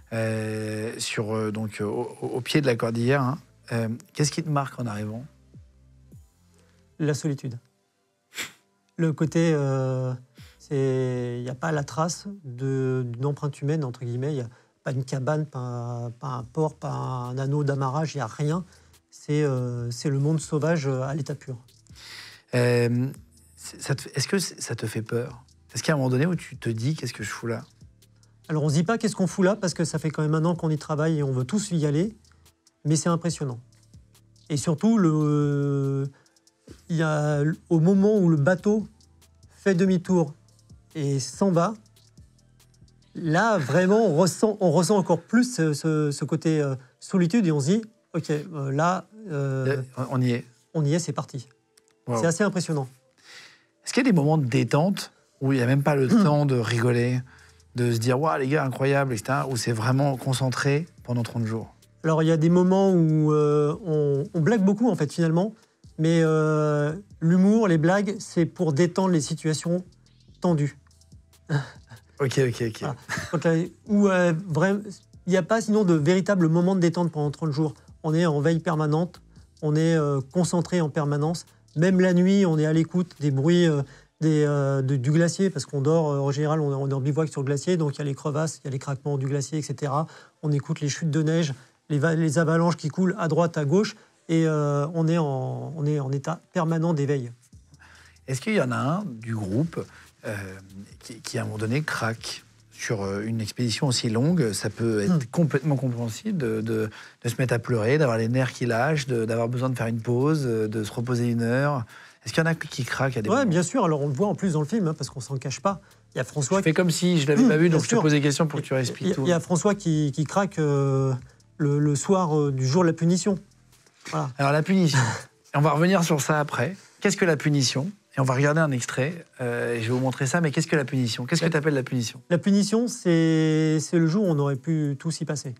euh, sur, euh, donc, au, au pied de la cordillère. Hein. Euh, Qu'est-ce qui te marque en arrivant? La solitude. Le côté, euh, il n'y a pas la trace d'une empreinte humaine, entre guillemets. Il n'y a pas une cabane, pas un, pas un port, pas un anneau d'amarrage, il n'y a rien. C'est euh, le monde sauvage à l'état pur. Euh, Est-ce que ça te fait peur? Est-ce qu'il y a un moment donné où tu te dis, qu'est-ce que je fous là? Alors, on ne se dit pas qu'est-ce qu'on fout là, parce que ça fait quand même un an qu'on y travaille et on veut tous y aller. Mais c'est impressionnant. Et surtout, le, il y a, au moment où le bateau fait demi-tour et s'en va, là, vraiment, on ressent, on ressent encore plus ce, ce, ce côté euh, solitude et on se dit, OK, euh, là, euh, on y est. On y est, c'est parti. Wow. C'est assez impressionnant. Est-ce qu'il y a des moments de détente où il n'y a même pas le mmh. temps de rigoler, de se dire, waouh, les gars, incroyable, et cetera, où c'est vraiment concentré pendant trente jours? Alors, il y a des moments où euh, on, on blague beaucoup, en fait, finalement. Mais euh, l'humour, les blagues, c'est pour détendre les situations tendues. Ok, ok, ok. Voilà. Où euh, il n'y a pas sinon de véritable moment de détente pendant trente jours. On est en veille permanente, on est euh, concentré en permanence. Même la nuit, on est à l'écoute des bruits euh, des, euh, de, du glacier, parce qu'on dort, euh, en général, on, on est en bivouac sur le glacier, donc il y a les crevasses, il y a les craquements du glacier, et cetera. On écoute les chutes de neige, les, les avalanches qui coulent à droite, à gauche, et euh, on, est en, on est en état permanent d'éveil. Est-ce qu'il y en a un du groupe euh, qui, qui, à un moment donné, craque sur une expédition aussi longue? Ça peut être mmh. complètement compréhensible de, de, de se mettre à pleurer, d'avoir les nerfs qui lâchent, d'avoir besoin de faire une pause, de se reposer une heure. Est-ce qu'il y en a qui craquent à des Oui, bien sûr. Alors, on le voit en plus dans le film, hein, parce qu'on ne s'en cache pas. Il y a François... Je fais comme si je ne l'avais mmh, pas vu, donc je te pose des questions pour que tu expliques tout. Il y a François qui, qui craque euh, le, le soir euh, du jour de la punition. Voilà. Alors, la punition. On va revenir sur ça après. Qu'est-ce que la punition? Et on va regarder un extrait, euh, et je vais vous montrer ça, mais qu'est-ce que la punition? Qu'est-ce que tu appelles la punition? La punition, c'est le jour où on aurait pu tout s'y passer.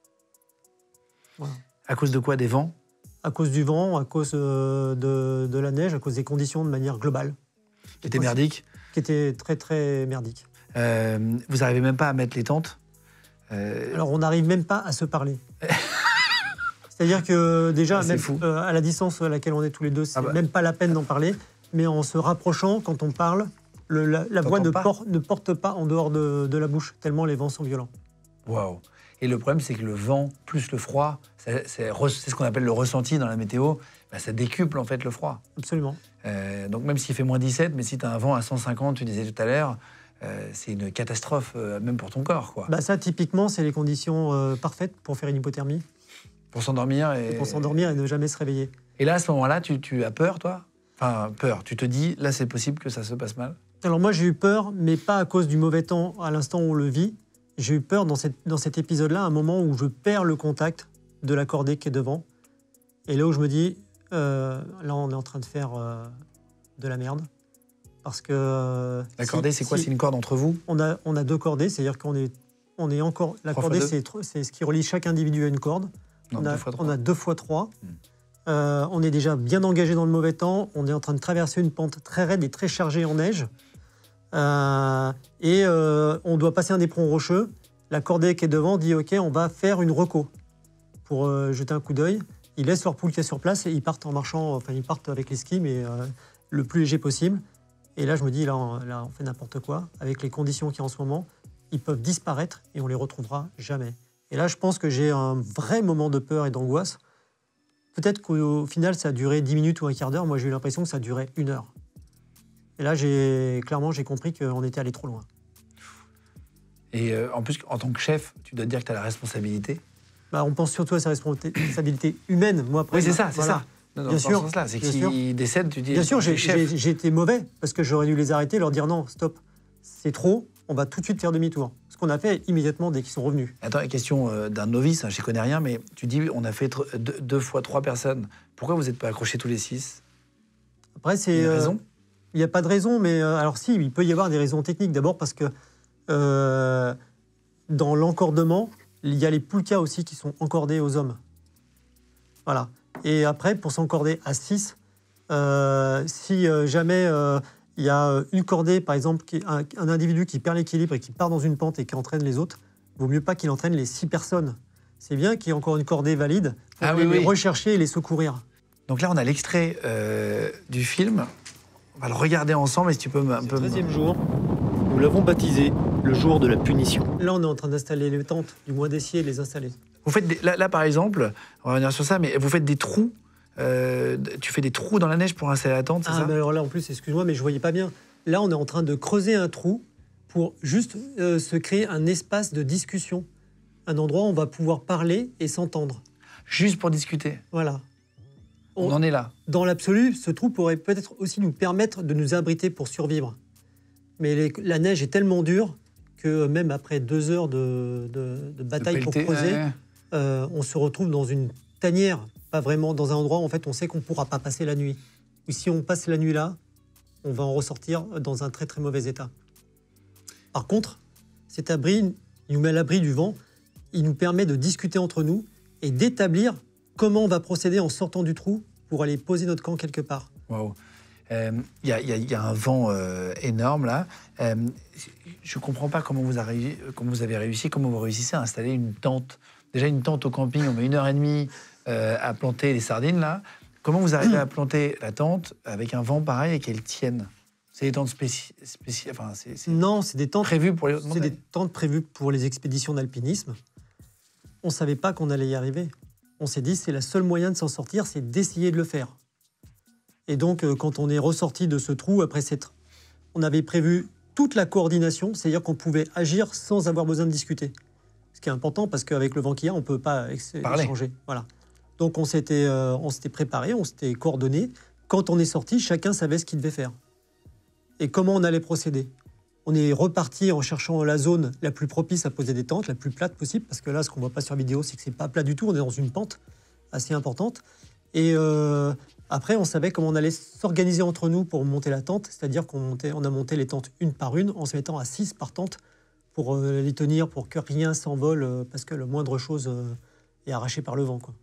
Voilà. À cause de quoi? Des vents? À cause du vent, à cause de, de, de la neige, à cause des conditions de manière globale. Qui étaient merdiques? Qui étaient très, très merdiques. Euh, vous n'arrivez même pas à mettre les tentes? euh... Alors, on n'arrive même pas à se parler. C'est-à-dire que déjà, même, euh, à la distance à laquelle on est tous les deux, c'est ah bah. même pas la peine d'en parler. Mais en se rapprochant, quand on parle, le, la, la voix ne, por ne porte pas en dehors de, de la bouche, tellement les vents sont violents. Waouh! Et le problème, c'est que le vent plus le froid, c'est ce qu'on appelle le ressenti dans la météo, bah, ça décuple en fait le froid. Absolument. Euh, donc même s'il fait moins dix-sept, mais si tu as un vent à cent cinquante, tu disais tout à l'heure, euh, c'est une catastrophe euh, même pour ton corps, quoi. Bah ça, typiquement, c'est les conditions euh, parfaites pour faire une hypothermie. Pour s'endormir et... et... Pour s'endormir et ne jamais se réveiller. Et là, à ce moment-là, tu, tu as peur, toi? Enfin, peur. Tu te dis, là, c'est possible que ça se passe mal? Alors moi, j'ai eu peur, mais pas à cause du mauvais temps à l'instant où on le vit. J'ai eu peur dans, cette, dans cet épisode-là, à un moment où je perds le contact de la cordée qui est devant. Et là où je me dis, euh, là, on est en train de faire euh, de la merde. Parce que... Euh, la cordée, si, c'est quoi? Si, c'est une corde entre vous? On a, on a deux cordées, c'est-à-dire qu'on est, on est encore... La cordée, c'est ce qui relie chaque individu à une corde. Non, on, a, deux fois trois. on a deux fois trois. Hmm. Euh, on est déjà bien engagé dans le mauvais temps. On est en train de traverser une pente très raide et très chargée en neige. Euh, et euh, on doit passer un éperon rocheux. La cordée qui est devant dit « Ok, on va faire une reco » pour euh, jeter un coup d'œil. Ils laissent leur poule qui est sur place et ils partent en marchant, enfin ils partent avec les skis, mais euh, le plus léger possible. Et là, je me dis, là, on, là, on fait n'importe quoi. Avec les conditions qu'il y a en ce moment, ils peuvent disparaître et on les retrouvera jamais. Et là, je pense que j'ai un vrai moment de peur et d'angoisse. Peut-être qu'au final, ça a duré dix minutes ou un quart d'heure. Moi, j'ai eu l'impression que ça durait une heure. Et là, clairement, j'ai compris qu'on était allé trop loin. Et euh, en plus, en tant que chef, tu dois te dire que tu as la responsabilité. Bah, on pense surtout à sa responsabilité humaine. Moi, après, oui, c'est ça, c'est voilà. ça. Non, non, bien sûr. C'est qu'ils décèdent, tu dis... Bien sûr, j'ai été mauvais, parce que j'aurais dû les arrêter, leur dire non, stop, c'est trop, on va tout de suite faire demi-tour. Ce qu'on a fait immédiatement dès qu'ils sont revenus. Attends, question euh, d'un novice, hein, je ne connais rien, mais tu dis on a fait deux, deux fois trois personnes. Pourquoi vous n'êtes pas accrochés tous les six? Après, c'est... Il y a une raison? Il n'y a pas de raison, mais euh, alors si, il peut y avoir des raisons techniques. D'abord parce que euh, dans l'encordement, il y a les poulkas aussi qui sont encordés aux hommes. Voilà. Et après, pour s'encorder à six, euh, si euh, jamais euh, il y a une cordée, par exemple, qui, un, un individu qui perd l'équilibre et qui part dans une pente et qui entraîne les autres, il vaut mieux pas qu'il entraîne les six personnes. C'est bien qu'il y ait encore une cordée valide pour Ah les, oui, les oui. rechercher et les secourir. Donc là, on a l'extrait euh, du film. On va le regarder ensemble, et si tu peux un C'est peu... le treizième jour. Nous l'avons baptisé le jour de la punition. Là, on est en train d'installer les tentes, du moins d'essayer de les installer. Vous faites des- là, là, par exemple, on va revenir sur ça, mais vous faites des trous. euh, tu fais des trous dans la neige pour installer la tente, c'est Ah, ça mais alors là, en plus, excuse-moi, mais je voyais pas bien. Là, on est en train de creuser un trou pour juste euh, se créer un espace de discussion. Un endroit où on va pouvoir parler et s'entendre. Juste pour discuter. Voilà. On On- en est là. Dans l'absolu, ce trou pourrait peut-être aussi nous permettre de nous abriter pour survivre. Mais les- la neige est tellement dure que même après deux heures de, de- de bataille pour pelleter, creuser, ouais. euh, on se retrouve dans une tanière, pas vraiment dans un endroit où en fait on sait qu'on ne pourra pas passer la nuit. Ou si on passe la nuit là, on va en ressortir dans un très très mauvais état. Par contre, cet abri, il nous met à l'abri du vent, il nous permet de discuter entre nous et d'établir comment on va procéder en sortant du trou pour aller poser notre camp quelque part. Waouh. Euh, Il y, a- il y a- il y a un vent euh, énorme là. Euh, je ne comprends pas comment vous, avez, comment vous avez réussi, comment vous réussissez à installer une tente. Déjà une tente au camping, on met une heure et demie euh, à planter les sardines là. Comment vous arrivez à planter la tente avec un vent pareil et qu'elle tienne? C'est des tentes spéci spéci enfin, c'est c'est Non, c'est des tentes, prévu pour les hautes c'est montagnes. des tentes prévues pour les expéditions d'alpinisme. On ne savait pas qu'on allait y arriver. On s'est dit c'est le seul moyen de s'en sortir, c'est d'essayer de le faire. Et donc, euh, quand on est ressorti de ce trou, après s'être... On avait prévu toute la coordination, c'est-à-dire qu'on pouvait agir sans avoir besoin de discuter. Ce qui est important, parce qu'avec le vent qu'il y a, on ne peut pas ex- Parler. échanger. Voilà. Donc, on s'était euh, on s'était préparé, on s'était coordonné. Quand on est sorti, chacun savait ce qu'il devait faire. Et comment on allait procéder. On est reparti en cherchant la zone la plus propice à poser des tentes, la plus plate possible, parce que là, ce qu'on ne voit pas sur vidéo, c'est que c'est pas plat du tout. On est dans une pente assez importante. Et euh, après, on savait comment on allait s'organiser entre nous pour monter la tente, c'est-à-dire qu'on montait, on a monté les tentes une par une, en se mettant à six par tente pour euh, les tenir, pour que rien s'envole, euh, parce que le moindre chose euh, est arraché par le vent, quoi.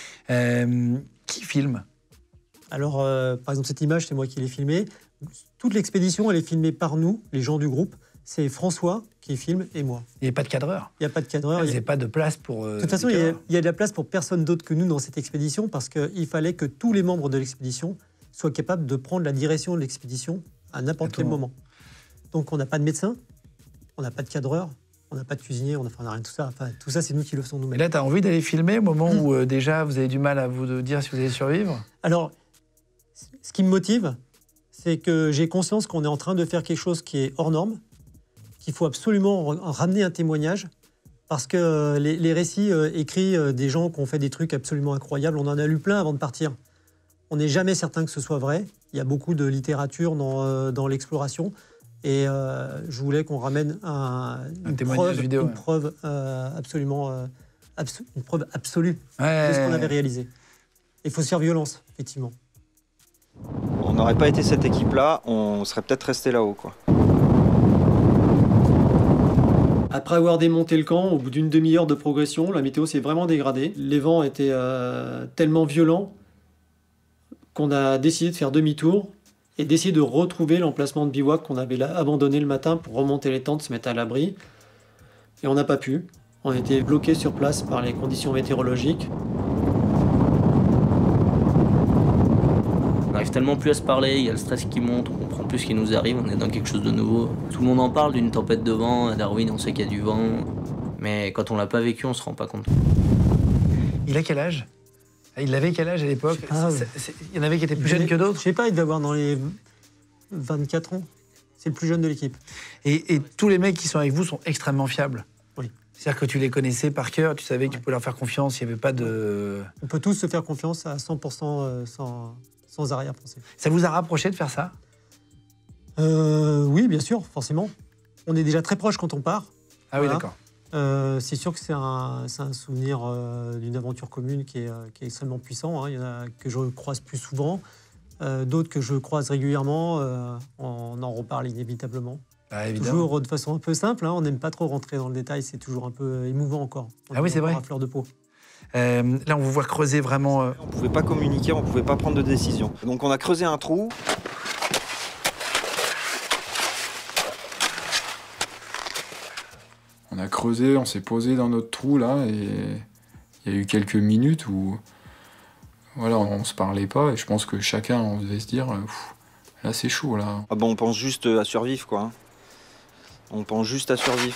Euh, qui filme? Alors, euh, par exemple, cette image, c'est moi qui l'ai filmée. Toute l'expédition, elle est filmée par nous, les gens du groupe. C'est François qui filme et moi. Il n'y a pas de cadreur. Il n'y a pas de cadreur. Il il y n'y a- a pas de place pour. euh, De toute façon, des il y, a, cadreurs. il y a de la place pour personne d'autre que nous dans cette expédition parce qu'il fallait que tous les membres de l'expédition soient capables de prendre la direction de l'expédition à n'importe À tout quel moment. moment. Donc, on n'a pas de médecin, on n'a pas de cadreur, on n'a pas de cuisinier, on n'a enfin, on n'a rien de tout ça. Enfin, tout ça, c'est nous qui le faisons Mais nous-mêmes. là, tu as envie d'aller filmer au moment Mm. où euh, déjà vous avez du mal à vous de dire si vous allez survivre? Alors, ce qui me motive, c'est que j'ai conscience qu'on est en train de faire quelque chose qui est hors norme, qu'il faut absolument en ramener un témoignage, parce que euh, les, les récits euh, écrits euh, des gens qui ont fait des trucs absolument incroyables, on en a lu plein avant de partir. On n'est jamais certain que ce soit vrai. Il y a beaucoup de littérature dans, euh, dans l'exploration. Et euh, je voulais qu'on ramène un, Un une témoignage preuve, vidéo, une ouais. preuve euh, absolument, euh, abso- une preuve absolue Ouais. de ce qu'on avait réalisé. Il faut se faire violence, effectivement. On n'aurait pas été cette équipe-là, on serait peut-être resté là-haut, quoi. Après avoir démonté le camp, au bout d'une demi-heure de progression, la météo s'est vraiment dégradée. Les vents étaient euh, tellement violents qu'on a décidé de faire demi-tour et d'essayer de retrouver l'emplacement de bivouac qu'on avait là, abandonné le matin pour remonter les tentes, se mettre à l'abri. Et on n'a pas pu. On était bloqués sur place par les conditions météorologiques. On n'arrive tellement plus à se parler, il y a le stress qui monte, on comprend plus ce qui nous arrive, on est dans quelque chose de nouveau. Tout le monde en parle d'une tempête de vent, à Darwin on sait qu'il y a du vent, mais quand on l'a pas vécu on se rend pas compte. Il a quel âge? Il avait quel âge à l'époque? Je sais pas, C'est- c'est- Il y en avait qui étaient plus jeunes que Je d'autres? sais pas, il doit avoir dans les vingt-quatre ans. C'est le plus jeune de l'équipe. Et, et tous les mecs qui sont avec vous sont extrêmement fiables? Oui. C'est-à-dire que tu les connaissais par cœur, tu savais que tu Ouais. pouvais leur faire confiance, il n'y avait pas de... On peut tous se faire confiance à cent pour cent euh, sans, sans arrière-pensée. Ça vous a rapproché de faire ça? Euh, oui, bien sûr, forcément. On est déjà très proche quand on part. Ah oui, Voilà. d'accord. Euh, c'est sûr que c'est un, c'est un souvenir euh, d'une aventure commune qui est, euh, qui est extrêmement puissant, hein. Il y en a que je croise plus souvent, euh, d'autres que je croise régulièrement. Euh, on en reparle inévitablement. Ah, évidemment. Toujours de façon un peu simple, hein. On n'aime pas trop rentrer dans le détail, c'est toujours un peu émouvant encore. On Ah oui, est c'est encore vrai. à fleur de peau. Euh, là, on vous voit creuser vraiment... euh, On pouvait pas communiquer, on pouvait pas prendre de décision. Donc on a creusé un trou. On a creusé, on s'est posé dans notre trou là, et il y a eu quelques minutes où voilà, on se parlait pas, et je pense que chacun on devait se dire pff, là c'est chaud là. Ah bon, on pense juste à survivre quoi. On pense juste à survivre.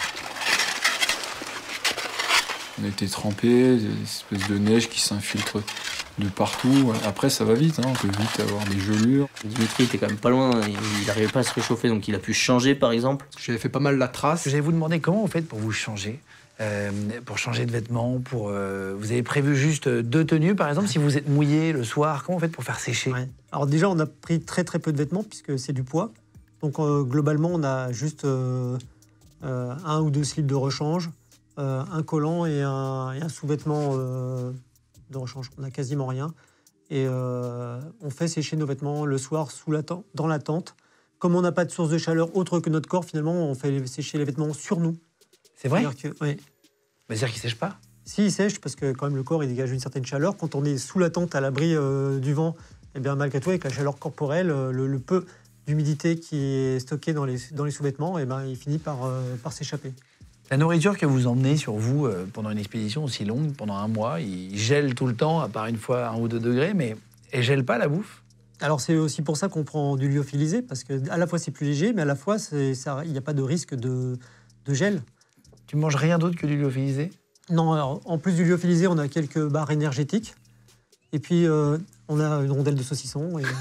On était trempés, des espèces de neige qui s'infiltre de partout. Après, ça va vite, hein. On peut vite avoir des gelures. Dimitri était quand même pas loin, il n'arrivait pas à se réchauffer, donc il a pu changer par exemple. J'avais fait pas mal la trace. J'allais vous demander comment vous faites pour vous changer, euh, pour changer de vêtements, pour, euh, vous avez prévu juste deux tenues par exemple, si vous êtes mouillé le soir, comment vous faites pour faire sécher? Ouais. Alors déjà, on a pris très très peu de vêtements puisque c'est du poids. Donc euh, globalement, on a juste euh, euh, un ou deux slips de rechange, euh, un collant et un, et un sous-vêtement euh, de rechange. On n'a quasiment rien. Et euh, on fait sécher nos vêtements le soir sous la tente, dans la tente. Comme on n'a pas de source de chaleur autre que notre corps, finalement, on fait sécher les vêtements sur nous. C'est vrai? C'est-à-dire que, oui. Mais c'est-à-dire qu'ils ne sèchent pas? Si, ils sèchent parce que quand même le corps il dégage une certaine chaleur. Quand on est sous la tente à l'abri euh, du vent, eh bien, malgré tout, avec la chaleur corporelle, le, le peu d'humidité qui est stocké dans les, dans les sous-vêtements, eh ben, il finit par, euh, par s'échapper. La nourriture que vous emmenez sur vous euh, pendant une expédition aussi longue, pendant un mois, il gèle tout le temps, à part une fois un ou deux degrés, mais elle gèle pas la bouffe? Alors c'est aussi pour ça qu'on prend du lyophilisé, parce que à la fois c'est plus léger, mais à la fois c'est, ça, il n'y a pas de risque de, de gel. Tu manges rien d'autre que du lyophilisé? Non, alors, en plus du lyophilisé, on a quelques barres énergétiques. Et puis, euh, on a une rondelle de saucisson et,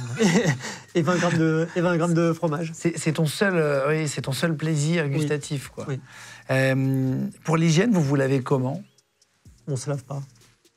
et, vingt grammes de, et vingt grammes de fromage. C'est, c'est, ton seul, euh, oui, c'est ton seul plaisir gustatif, oui. quoi. Oui. Euh, pour l'hygiène, vous vous lavez comment? On ne se lave pas.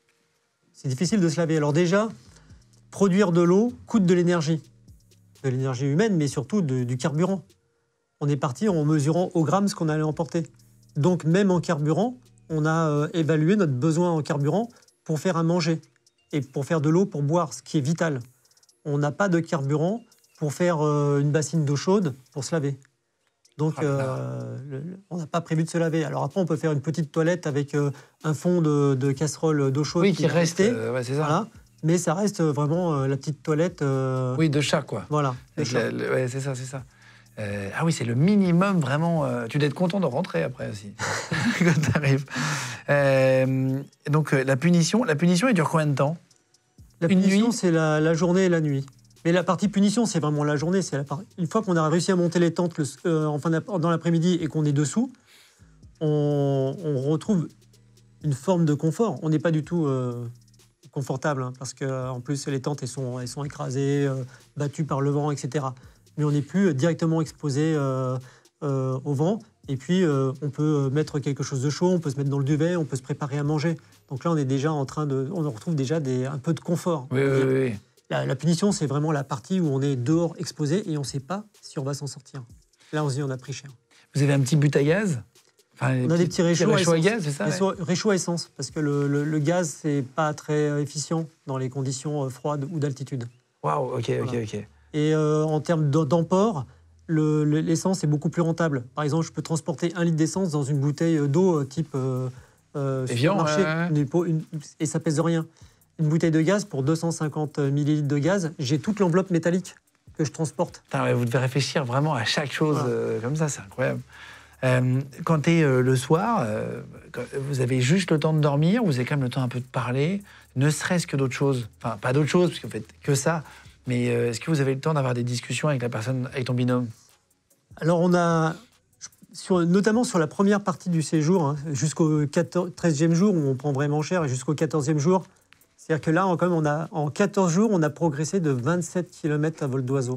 C'est difficile de se laver. Alors déjà, produire de l'eau coûte de l'énergie. De l'énergie humaine, mais surtout de, du carburant. On est parti en mesurant au gramme ce qu'on allait emporter. Donc, même en carburant, on a euh, évalué notre besoin en carburant pour faire à manger et pour faire de l'eau pour boire, ce qui est vital. On n'a pas de carburant pour faire euh, une bassine d'eau chaude pour se laver. Donc, euh, le, on n'a pas prévu de se laver. Alors après, on peut faire une petite toilette avec euh, un fond de, de casserole d'eau chaude oui, qui, qui reste. Euh, ouais, c'est ça. Voilà. Mais ça reste vraiment euh, la petite toilette. Euh, oui, de chat, quoi. Voilà. De chat. La, le, ouais, c'est ça, c'est ça. Euh, ah oui, c'est le minimum, vraiment. Euh, tu dois être content de rentrer après aussi, quand tu arrives. Euh, donc, euh, la punition, la punition, elle dure combien de temps? La Une punition, nuit? c'est la, la journée et la nuit. Mais la partie punition, c'est vraiment la journée. C'est la part... Une fois qu'on a réussi à monter les tentes le, euh, en fin dans l'après-midi et qu'on est dessous, on, on retrouve une forme de confort. On n'est pas du tout euh, confortable, hein, parce qu'en plus, les tentes, elles sont, elles sont écrasées, euh, battues par le vent, et cetera. Mais on n'est plus directement exposé euh, euh, au vent. Et puis, euh, on peut mettre quelque chose de chaud, on peut se mettre dans le duvet, on peut se préparer à manger. Donc là, on est déjà en train de... On retrouve déjà des, un peu de confort. Oui, oui, oui. La, la punition, c'est vraiment la partie où on est dehors exposé et on ne sait pas si on va s'en sortir. Là, on se dit, on a pris cher. Vous avez un petit but à gaz? Enfin, On a des petits réchauds, réchauds à, à gaz, c'est ça? Réchauds, ouais. réchauds à essence, parce que le, le, le gaz, c'est pas très efficient dans les conditions froides ou d'altitude. Waouh, ok, ok, voilà. ok. Et euh, en termes d'emport, le, le, l'essence est beaucoup plus rentable. Par exemple, je peux transporter un litre d'essence dans une bouteille d'eau type euh, euh, supermarché, ouais. une, une, et ça pèse rien. Une bouteille de gaz pour deux cent cinquante millilitres de gaz, j'ai toute l'enveloppe métallique que je transporte. Putain, ouais, vous devez réfléchir vraiment à chaque chose voilà. euh, comme ça, c'est incroyable. Euh, quand tu es euh, le soir, euh, vous avez juste le temps de dormir, vous avez quand même le temps un peu de parler, ne serait-ce que d'autres choses. Enfin, pas d'autres choses, parce que vous faites que ça, mais euh, est-ce que vous avez le temps d'avoir des discussions avec la personne, avec ton binôme? Alors, on a, sur, notamment sur la première partie du séjour, hein, jusqu'au treizième jour, où on prend vraiment cher, et jusqu'au quatorzième jour, c'est-à-dire que là, on, quand même, on a, en quatorze jours, on a progressé de vingt-sept kilomètres à vol d'oiseau.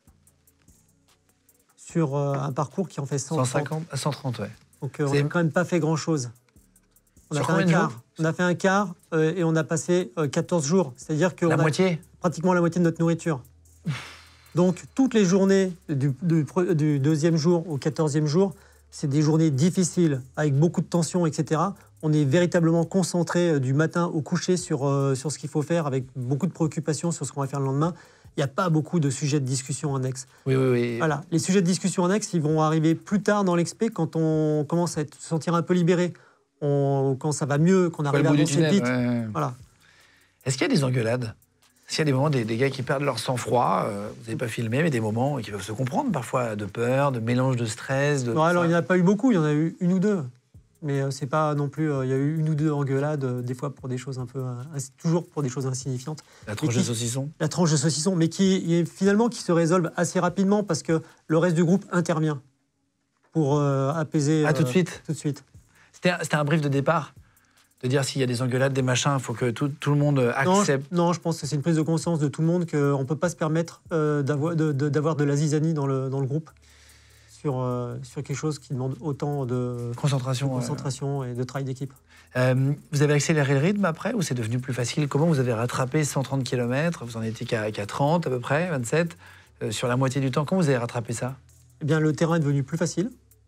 Sur euh, un parcours qui en fait cent trente. cent cinquante à cent trente, ouais. Donc, euh, on n'a quand même pas fait grand-chose. On Sur a fait combien un de quart. jours? On a fait un quart euh, et on a passé euh, quatorze jours. C'est-à-dire que La on a moitié? pratiquement la moitié de notre nourriture. Donc, toutes les journées du, du, du deuxième jour au quatorzième jour, c'est des journées difficiles, avec beaucoup de tension, et cetera. On est véritablement concentré du matin au coucher sur, euh, sur ce qu'il faut faire, avec beaucoup de préoccupations sur ce qu'on va faire le lendemain. Il n'y a pas beaucoup de sujets de discussion annexes. Oui, oui, oui. Voilà. Les sujets de discussion annexes, ils vont arriver plus tard dans l'expé, quand on commence à se sentir un peu libéré, on, quand ça va mieux, qu'on arrive à avancer vite. Ouais. Voilà. Est-ce qu'il y a des engueulades? S'il y a des moments, des, des gars qui perdent leur sang-froid, euh, vous n'avez pas filmé, mais des moments qui peuvent se comprendre parfois, de peur, de mélange de stress. De non, alors il n'y en a pas eu beaucoup, il y en a eu une ou deux. Mais euh, c'est pas non plus. Euh, il y a eu une ou deux engueulades, euh, des fois pour des choses un peu. Euh, toujours pour des choses insignifiantes. La tranche qui, de saucisson La tranche de saucisson, mais qui, qui finalement qui se résolvent assez rapidement parce que le reste du groupe intervient pour euh, apaiser. Ah, tout de suite Tout de suite. C'était un, un brief de départ de dire s'il y a des engueulades, des machins, il faut que tout, tout le monde accepte. Non je, non, je pense que c'est une prise de conscience de tout le monde qu'on ne peut pas se permettre euh, d'avoir de, de, d'avoir de la zizanie dans le, dans le groupe sur, euh, sur quelque chose qui demande autant de concentration, de concentration ouais. et de travail d'équipe. Euh, vous avez accéléré le rythme après ou c'est devenu plus facile? Comment vous avez rattrapé cent trente kilomètres? Vous en étiez qu'à, qu'à trente à peu près, vingt-sept, euh, sur la moitié du temps. Comment vous avez rattrapé ça? Eh bien, le terrain est devenu plus facile.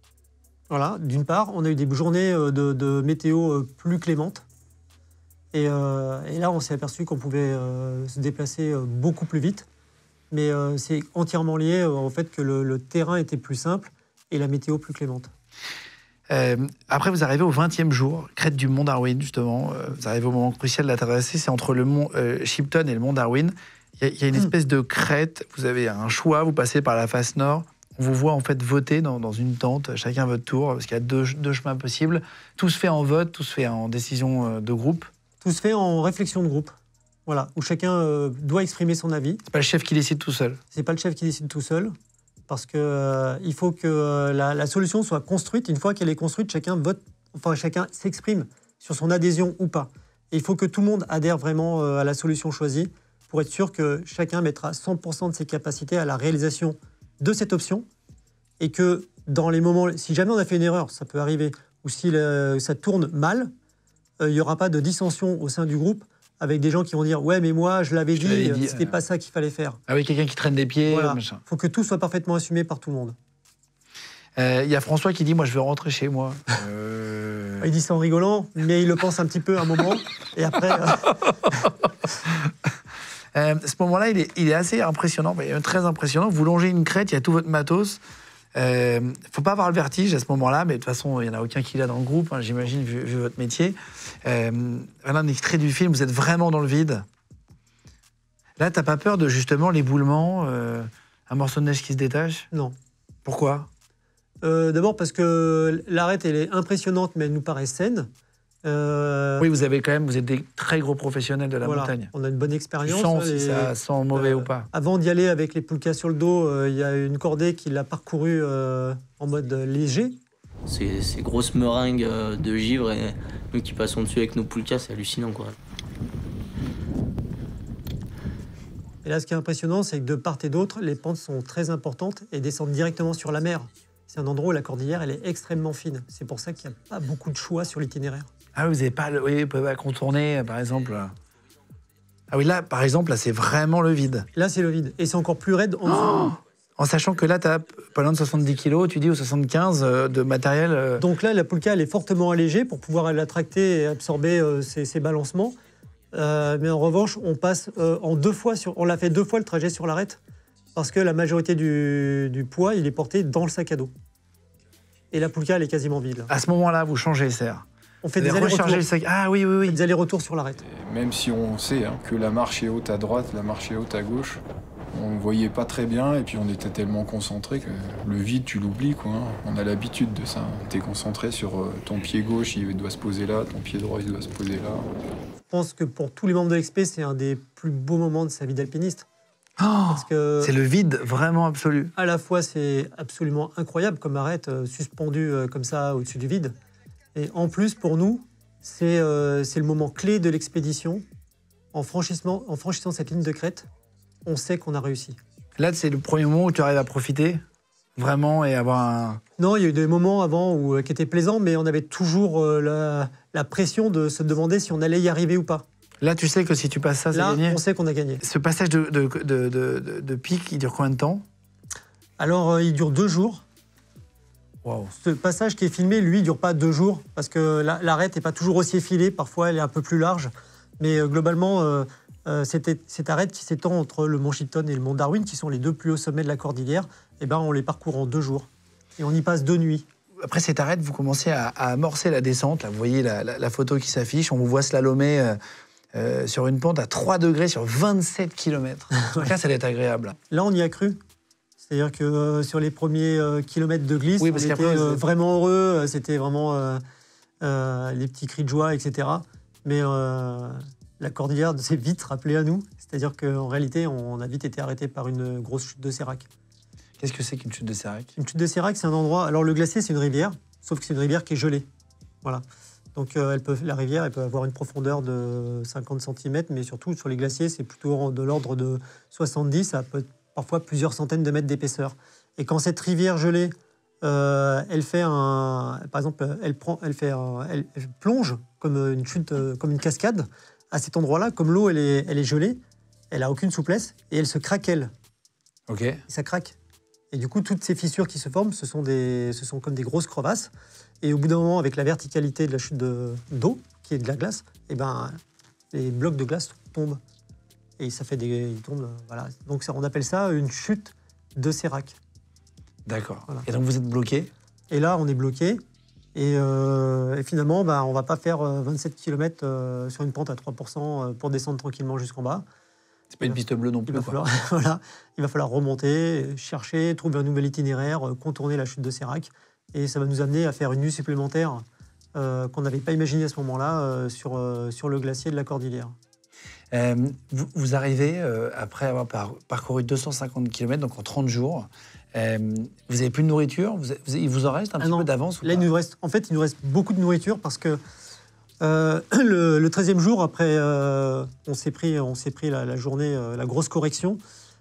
Voilà, d'une part, on a eu des journées de, de météo plus clémentes. Et, euh, et là, on s'est aperçu qu'on pouvait euh, se déplacer beaucoup plus vite. Mais euh, c'est entièrement lié euh, au fait que le, le terrain était plus simple et la météo plus clémente. Euh, après, vous arrivez au vingtième jour, crête du mont Darwin, justement. Euh, vous arrivez au moment crucial de la traversée, c'est entre le mont euh, Shipton et le mont Darwin. Il y, y a une espèce de crête, vous avez un choix, vous passez par la face nord. On vous voit en fait voter dans, dans une tente, chacun votre tour, parce qu'il y a deux, deux chemins possibles. Tout se fait en vote, tout se fait en décision de groupe. Tout se fait en réflexion de groupe, voilà, où chacun euh, doit exprimer son avis. C'est pas le chef qui décide tout seul. C'est pas le chef qui décide tout seul, parce que euh, il faut que euh, la, la solution soit construite. Une fois qu'elle est construite, chacun vote, enfin chacun s'exprime sur son adhésion ou pas. Et il faut que tout le monde adhère vraiment euh, à la solution choisie pour être sûr que chacun mettra cent pour cent de ses capacités à la réalisation de cette option, et que dans les moments, si jamais on a fait une erreur, ça peut arriver, ou si le, ça tourne mal, il euh, n'y aura pas de dissension au sein du groupe avec des gens qui vont dire « ouais, mais moi, je l'avais dit, dit, c'était euh... pas ça qu'il fallait faire ». Ah oui, quelqu'un qui traîne des pieds. Voilà. Il faut que tout soit parfaitement assumé par tout le monde. Il euh, y a François qui dit « moi, je veux rentrer chez moi euh... ». Il dit ça en rigolant, mais il le pense un petit peu un moment, et après... Euh... Euh, ce moment-là, il est, il est assez impressionnant, très impressionnant. Vous longez une crête, il y a tout votre matos. Il euh, ne faut pas avoir le vertige à ce moment-là, mais de toute façon, il n'y en a aucun qui l'a dans le groupe, hein, j'imagine, vu, vu votre métier. Euh, voilà un extrait du film, vous êtes vraiment dans le vide. Là, tu n'as pas peur de justement l'éboulement, euh, un morceau de neige qui se détache? Non. Pourquoi? euh, D'abord parce que l'arête, elle est impressionnante, mais elle nous paraît saine. Euh... Oui, vous avez quand même, vous êtes des très gros professionnels de la voilà, montagne. On a une bonne expérience. Tu sens si ça sent mauvais euh, ou pas. Avant d'y aller avec les poulkas sur le dos, il euh, y a une cordée qui l'a parcouru euh, en mode léger. Ces, ces grosses meringues euh, de givre, et nous qui passons dessus avec nos poulkas, c'est hallucinant, quoi. Et là, ce qui est impressionnant, c'est que de part et d'autre, les pentes sont très importantes et descendent directement sur la mer. C'est un endroit où la cordillère, elle est extrêmement fine. C'est pour ça qu'il n'y a pas beaucoup de choix sur l'itinéraire. Ah, vous n'avez pas, oui, vous pouvez pas contourner, par exemple. Ah oui, là, par exemple, là, c'est vraiment le vide. Là, c'est le vide. Et c'est encore plus raide en dessous. Oh, en sachant que là, tu as pas loin de soixante-dix kilos, tu dis, ou soixante-quinze euh, de matériel. Euh... Donc là, la poulka, elle est fortement allégée pour pouvoir la tracter et absorber euh, ses, ses balancements. Euh, mais en revanche, on passe euh, en deux fois sur, on l'a fait deux fois le trajet sur l'arête parce que la majorité du, du poids, il est porté dans le sac à dos. Et la poulka, elle est quasiment vide. À ce moment-là, vous changez les serres. On fait des allers-retours. Ah oui, oui, oui. Des allers-retours sur l'arête. Même si on sait hein, que la marche est haute à droite, la marche est haute à gauche, on ne voyait pas très bien et puis on était tellement concentrés que le vide, tu l'oublies, quoi. Hein. On a l'habitude de ça. Tu es concentré sur euh, ton pied gauche, il doit se poser là, ton pied droit, il doit se poser là. Je pense que pour tous les membres de l'Expé, c'est un des plus beaux moments de sa vie d'alpiniste. Oh, parce que c'est le vide vraiment absolu. À la fois, c'est absolument incroyable comme arête, euh, suspendue euh, comme ça au-dessus du vide. Et en plus, pour nous, c'est euh, le moment clé de l'expédition. En franchissant, en franchissant cette ligne de crête, on sait qu'on a réussi. Là, c'est le premier moment où tu arrives à profiter, vraiment, et avoir un... Non, il y a eu des moments avant où, euh, qui étaient plaisants, mais on avait toujours euh, la, la pression de se demander si on allait y arriver ou pas. Là, tu sais que si tu passes ça, c'est gagné. Là, on sait qu'on a gagné. Ce passage de, de, de, de, de, de pic, il dure combien de temps? Alors, euh, il dure deux jours. Wow. Ce passage qui est filmé, lui, ne dure pas deux jours, parce que l'arête n'est pas toujours aussi effilée, parfois elle est un peu plus large. Mais euh, globalement, euh, euh, cette, cette arête qui s'étend entre le mont Shipton et le mont Darwin, qui sont les deux plus hauts sommets de la cordillère, eh ben, on les parcourt en deux jours. Et on y passe deux nuits. Après cette arête, vous commencez à, à amorcer la descente. Là, vous voyez la, la, la photo qui s'affiche, on vous voit slalomer euh, euh, sur une pente à trois degrés sur vingt-sept kilomètres. Donc là, ça doit être agréable. Là, on y a cru. C'est-à-dire que euh, sur les premiers euh, kilomètres de glisse, Oui, on parce était qu'après, euh, vous- vraiment heureux. C'était vraiment euh, euh, les petits cris de joie, et cetera. Mais euh, la cordillère s'est vite rappelée à nous. C'est-à-dire qu'en réalité, on a vite été arrêté par une grosse chute de sérac. Qu'est-ce que c'est qu'une chute de sérac? Une chute de sérac, c'est un endroit... Alors, le glacier, c'est une rivière, sauf que c'est une rivière qui est gelée. Voilà. Donc, euh, elle peut, la rivière, elle peut avoir une profondeur de cinquante centimètres, mais surtout, sur les glaciers, c'est plutôt de l'ordre de soixante-dix, ça peut être parfois plusieurs centaines de mètres d'épaisseur. Et quand cette rivière gelée, euh, elle fait un... Par exemple, elle, prend, elle, fait un- elle, elle plonge comme une chute, euh, comme une cascade. À cet endroit-là, comme l'eau, elle est, elle est gelée, elle n'a aucune souplesse, et elle se craquelle. Ok. Et ça craque. Et du coup, toutes ces fissures qui se forment, ce sont, des, ce sont comme des grosses crevasses. Et au bout d'un moment, avec la verticalité de la chute de- d'eau, qui est de la glace, et ben, les blocs de glace tombent. Et ça fait des... Ils tombent, voilà. Donc ça, on appelle ça une chute de sérac. D'accord. Voilà. Et donc vous êtes bloqué? Et là, on est bloqué. Et, euh, et finalement, bah, on ne va pas faire euh, vingt-sept kilomètres euh, sur une pente à trois pour cent euh, pour descendre tranquillement jusqu'en bas. C'est pas une piste bleue non Il plus, va, quoi. falloir, voilà, il va falloir remonter, chercher, trouver un nouvel itinéraire, euh, contourner la chute de sérac. Et ça va nous amener à faire une nuit supplémentaire euh, qu'on n'avait pas imaginée à ce moment-là euh, sur, euh, sur le glacier de la Cordillère. Euh, vous, vous arrivez, euh, après avoir par- parcouru deux cent cinquante kilomètres, donc en trente jours, euh, vous n'avez plus de nourriture? vous, vous- Il vous en reste un Ah petit non. peu d'avance ou Là, il pas? nous reste, en fait, il nous reste beaucoup de nourriture parce que euh, le, le treizième jour, après, euh, on s'est pris, on s'est pris la, la journée, euh, la grosse correction.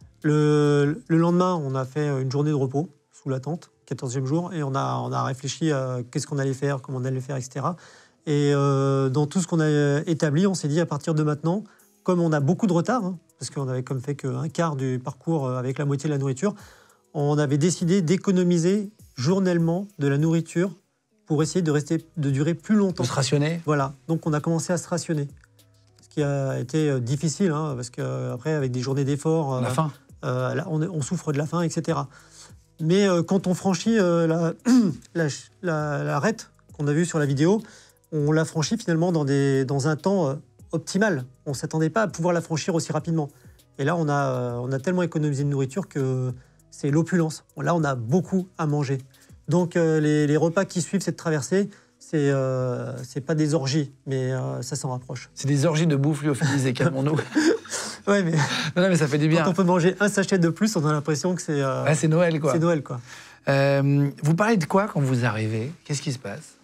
Le, le lendemain, on a fait une journée de repos sous la tente, quatorzième jour, et on a, on a réfléchi à qu'est-ce qu'on allait faire, comment on allait faire, et cetera. Et euh, dans tout ce qu'on a établi, on s'est dit à partir de maintenant, comme on a beaucoup de retard, hein, parce qu'on avait comme fait qu'un quart du parcours euh, avec la moitié de la nourriture, on avait décidé d'économiser journellement de la nourriture pour essayer de rester, de durer plus longtemps. Vous se rationnez? Voilà, donc on a commencé à se rationner, ce qui a été euh, difficile, hein, parce qu'après, avec des journées d'efforts, La euh, faim? euh, là, on, on souffre de la faim, et cetera. Mais euh, quand on franchit euh, la, la, la, la arête qu'on a vue sur la vidéo, on l'a franchit finalement dans, des, dans un temps euh, optimal. On ne s'attendait pas à pouvoir la franchir aussi rapidement. Et là, on a, euh, on a tellement économisé de nourriture que c'est l'opulence. Là, on a beaucoup à manger. Donc, euh, les, les repas qui suivent cette traversée, c'est euh, c'est pas des orgies, mais euh, ça s'en rapproche. C'est des orgies de bouffe lyophilisée, calmons-nous. Ouais, mais Non, non, mais ça fait du bien. quand on peut manger un sachet de plus, on a l'impression que c'est euh, Ouais, c'est Noël, quoi. c'est Noël, quoi. Euh, vous parlez de quoi quand vous arrivez? Qu'est-ce qui se passe?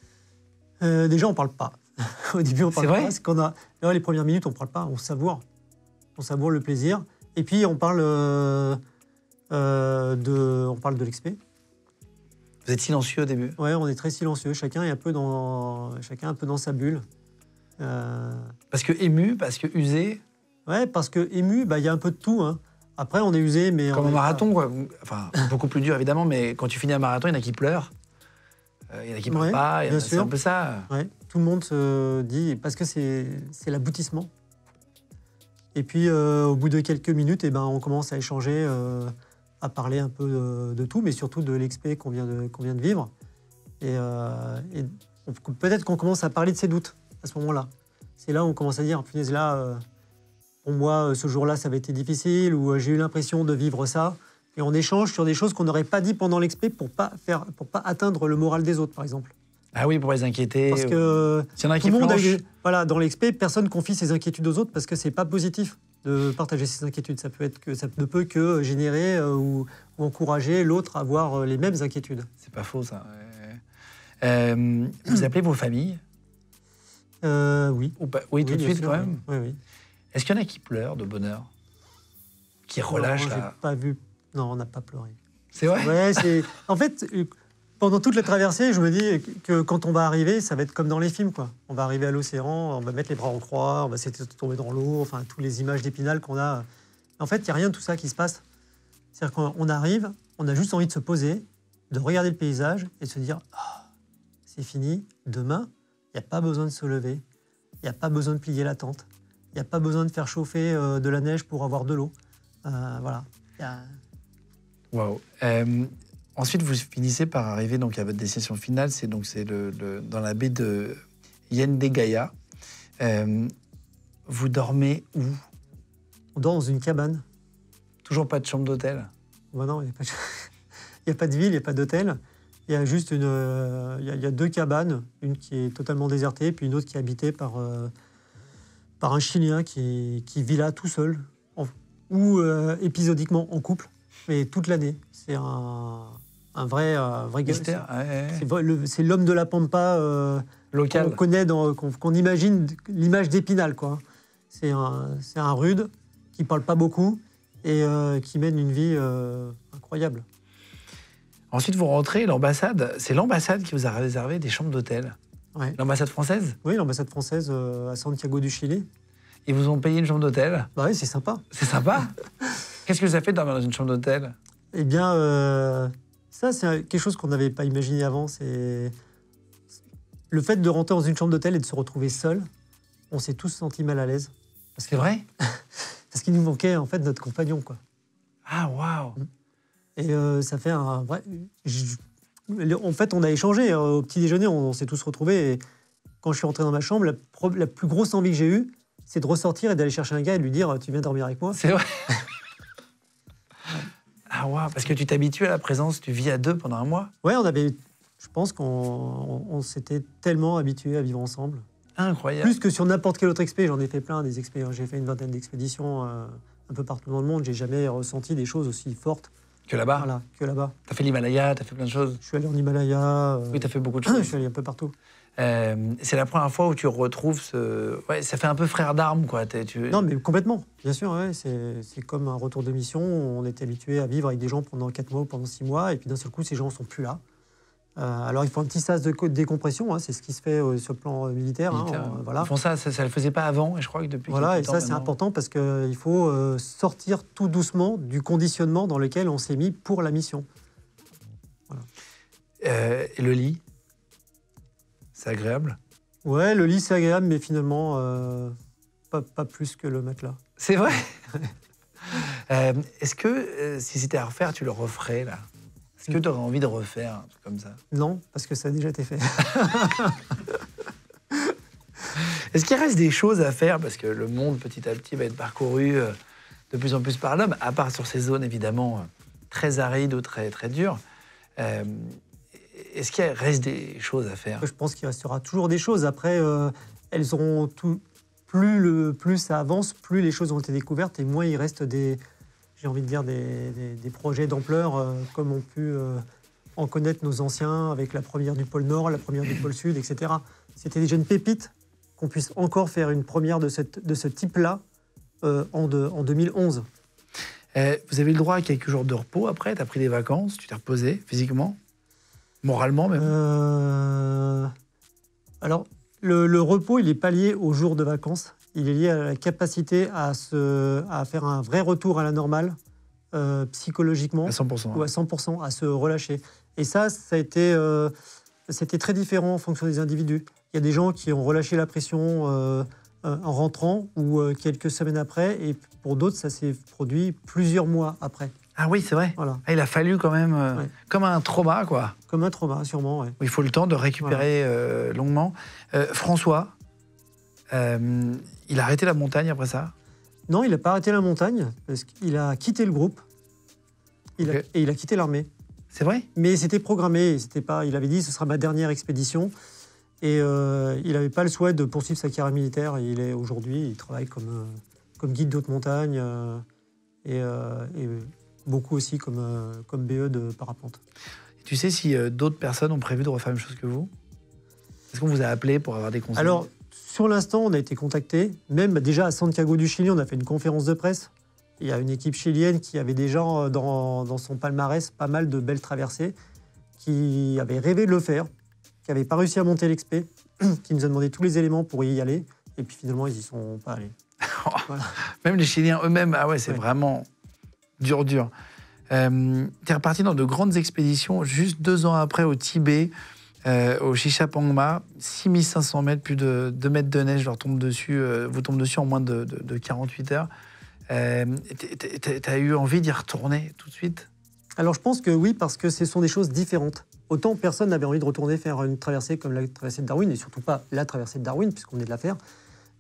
Euh, déjà, on parle pas. Au début, on parle C'est vrai pas. C'est qu'on a là, les premières minutes, on parle pas, on savoure. On savoure le plaisir. Et puis, on parle euh, euh, de, on parle de l'expé. Vous êtes silencieux au début? Ouais, on est très silencieux. Chacun est un peu dans, chacun un peu dans sa bulle. Euh, Parce que ému, parce que usé, ouais, parce que ému, bah, il y a un peu de tout, hein. Après, on est usé, mais comme on un est- marathon, quoi. Enfin, beaucoup plus dur, évidemment, mais quand tu finis un marathon, il y en a qui pleurent. Euh, Il y en a qui ne pleurent Ouais, pas. il y en a- bien C'est sûr. un peu ça. Ouais, tout le monde se dit parce que c'est c'est l'aboutissement. Et puis euh, au bout de quelques minutes, eh ben, on commence à échanger, euh, à parler un peu de, de tout, mais surtout de l'expé qu'on vient de qu'on vient de vivre. Et, euh, et on- peut-être qu'on commence à parler de ses doutes à ce moment-là. C'est là où on commence à dire, punaise là, euh, pour moi euh, ce jour-là ça avait été difficile ou euh, j'ai eu l'impression de vivre ça. Et on échange sur des choses qu'on n'aurait pas dit pendant l'expé pour pas faire, pour pas atteindre le moral des autres, par exemple. Ah oui, pour les inquiéter. Parce que S'il y en a tout qui le monde, a, flanchent, voilà, dans l'expé, personne confie ses inquiétudes aux autres parce que c'est pas positif de partager ses inquiétudes. Ça peut être que ça ne peut que générer euh, ou, ou encourager l'autre à avoir euh, les mêmes inquiétudes. c'est pas faux, ça. Ouais. Euh, vous appelez vos familles? Euh, oui. Ou pas? Oui, tout de bien suite, sûr, quand oui. même. Oui, oui. Est-ce qu'il y en a qui pleurent de bonheur? Qui relâchent, Non, j'ai là? pas vu. Non, on n'a pas pleuré. C'est vrai? Ouais, c'est. En fait, euh, pendant toute la traversée, je me dis que quand on va arriver, ça va être comme dans les films, quoi. On va arriver à l'océan, on va mettre les bras en croix, on va essayer de tomber dans l'eau, enfin, toutes les images d'Épinal qu'on a. En fait, il n'y a rien de tout ça qui se passe. C'est-à-dire qu'on arrive, on a juste envie de se poser, de regarder le paysage et de se dire ah, c'est fini, demain, il n'y a pas besoin de se lever, il n'y a pas besoin de plier la tente, il n'y a pas besoin de faire chauffer euh, de la neige pour avoir de l'eau. Euh, voilà. Il y a- Waouh. Euh, ensuite, vous finissez par arriver donc à votre destination finale, c'est donc c'est le, le- dans la baie de Yendegaia. Euh, vous dormez où? On dort dans une cabane. Toujours pas de chambre d'hôtel? Ben non, il n'y a, pas de... il y a pas de ville, il n'y a pas d'hôtel. Il y a juste une, euh, il y a, il y a deux cabanes, une qui est totalement désertée, puis une autre qui est habitée par, euh, par un Chilien qui, qui vit là tout seul, en, ou euh, épisodiquement en couple, mais toute l'année. C'est un, un vrai, un vrai gars. Mystère, ouais, ouais. C'est, vrai- le- c'est l'homme de la Pampa euh, Local. qu'on connaît, dans, qu'on, qu'on imagine l'image d'Épinal, quoi. C'est un, c'est un rude qui parle pas beaucoup et euh, qui mène une vie euh, incroyable. Ensuite, vous rentrez, l'ambassade, c'est l'ambassade qui vous a réservé des chambres d'hôtel. Ouais. L'ambassade française? Oui, l'ambassade française euh, à Santiago du Chili. Ils vous ont payé une chambre d'hôtel? Bah oui, c'est sympa. C'est sympa. Qu'est-ce que ça fait de dormir dans une chambre d'hôtel? Eh bien, euh, ça, c'est quelque chose qu'on n'avait pas imaginé avant. C'est le fait de rentrer dans une chambre d'hôtel et de se retrouver seul. On s'est tous sentis mal à l'aise. C'est vrai? Parce qu'il nous manquait, en fait, notre compagnon, quoi. Ah, waouh! Et euh, ça fait un vrai... je- En fait, on a échangé. euh, Au petit déjeuner, on, on s'est tous retrouvés. Et quand je suis rentré dans ma chambre, la, pro- la plus grosse envie que j'ai eue, c'est de ressortir et d'aller chercher un gars et de lui dire « Tu viens dormir avec moi ?» C'est vrai? Ah, waouh! Parce que tu t'habitues à la présence, tu vis à deux pendant un mois? Ouais, on avait... Je pense qu'on on, on s'était tellement habitués à vivre ensemble. Incroyable. Plus que sur n'importe quel autre expé. J'en ai fait plein, des expé. J'ai fait une vingtaine d'expéditions euh, un peu partout dans le monde. J'ai jamais ressenti des choses aussi fortes Que là-bas? voilà, que là-bas. T'as fait l'Himalaya, t'as fait plein de choses. Je suis allé en Himalaya. euh, Oui, t'as fait beaucoup de je choses. suis allé un peu partout. Euh, c'est la première fois où tu retrouves ce... Ouais, ça fait un peu frère d'armes, quoi. T'es- tu... Non, mais complètement, bien sûr. Ouais, c'est c'est comme un retour de mission. On était habitué à vivre avec des gens pendant quatre mois ou pendant six mois. Et puis d'un seul coup, ces gens ne sont plus là. Euh, alors, il faut un petit sas de co- décompression. Hein, c'est ce qui se fait euh, sur le plan euh, militaire. hein, Militaire. euh, voilà. Ils font ça, ça, ça le faisait pas avant, et je crois que depuis Voilà, et quelque temps ça, c'est maintenant- important parce qu'il faut euh, sortir tout doucement du conditionnement dans lequel on s'est mis pour la mission. Euh, et le lit, c'est agréable? Ouais, le lit, c'est agréable, mais finalement, euh, pas, pas plus que le matelas. C'est vrai. Euh, Est-ce que, euh, si c'était à refaire, tu le referais, là? Est-ce que tu aurais envie de refaire un truc comme ça? Non, parce que ça a déjà été fait. Est-ce qu'il reste des choses à faire? Parce que le monde, petit à petit, va être parcouru euh, de plus en plus par l'homme, à part sur ces zones, évidemment, euh, très arides ou très, très dures. Euh, Est-ce qu'il reste des choses à faire? Je pense qu'il restera toujours des choses. Après, euh, elles auront tout... Plus, le, plus ça avance, plus les choses ont été découvertes et moins il reste des, j'ai envie de dire, des, des, des projets d'ampleur euh, comme ont pu euh, en connaître nos anciens avec la première du pôle Nord, la première du pôle Sud, et cetera. C'était déjà une pépite qu'on puisse encore faire une première de, cette, de ce type-là euh, en, de, en deux mille onze. Euh, vous avez le droit à quelques jours de repos après? Tu as pris des vacances? Tu t'es reposé physiquement? Moralement même? Euh, Alors, le, le repos, il n'est pas lié aux jours de vacances. Il est lié à la capacité à, se, à faire un vrai retour à la normale, euh, psychologiquement, À cent pour cent. ou à cent pour cent, à se relâcher. Et ça, ça a été, euh, c'était très différent en fonction des individus. Il y a des gens qui ont relâché la pression euh, euh, en rentrant ou euh, quelques semaines après, et pour d'autres, ça s'est produit plusieurs mois après. Ah oui, c'est vrai. Voilà, Ah, il a fallu quand même, euh, Ouais. comme un trauma, quoi. comme un trauma, sûrement. Ouais. Il faut le temps de récupérer euh, longuement. Euh, François, euh, il a arrêté la montagne après ça? Non, il n'a pas arrêté la montagne, parce qu'il a quitté le groupe, il a- Ok. et il a quitté l'armée. C'est vrai? Mais c'était programmé, c'était pas, il avait dit ce sera ma dernière expédition. Et euh, il n'avait pas le souhait de poursuivre sa carrière militaire. Et il est aujourd'hui, il travaille comme, euh, comme guide d'haute montagne euh, et, euh, et beaucoup aussi comme, euh, comme B E de parapente. Tu sais si euh, d'autres personnes ont prévu de refaire la même chose que vous? Est-ce qu'on vous a appelé pour avoir des conseils? Alors, sur l'instant, on a été contacté. Même déjà à Santiago du Chili, on a fait une conférence de presse. Il y a une équipe chilienne qui avait déjà euh, dans, dans son palmarès pas mal de belles traversées, qui avait rêvé de le faire, qui n'avait pas réussi à monter l'expé, qui nous a demandé tous les éléments pour y aller. Et puis finalement, ils y sont pas allés. Même les Chiliens eux-mêmes, ah ouais, c'est Ouais. vraiment dur, dur. Euh, tu es reparti dans de grandes expéditions, juste deux ans après au Tibet, euh, au Shishapangma, six mille cinq cents mètres, plus de deux mètres de neige leur tombe dessus, euh, vous tombe dessus en moins de, de, de quarante-huit heures. Euh, tu as eu envie d'y retourner tout de suite? Alors je pense que oui, parce que ce sont des choses différentes. Autant personne n'avait envie de retourner faire une traversée comme la traversée de Darwin, et surtout pas la traversée de Darwin, puisqu'on venait de la faire.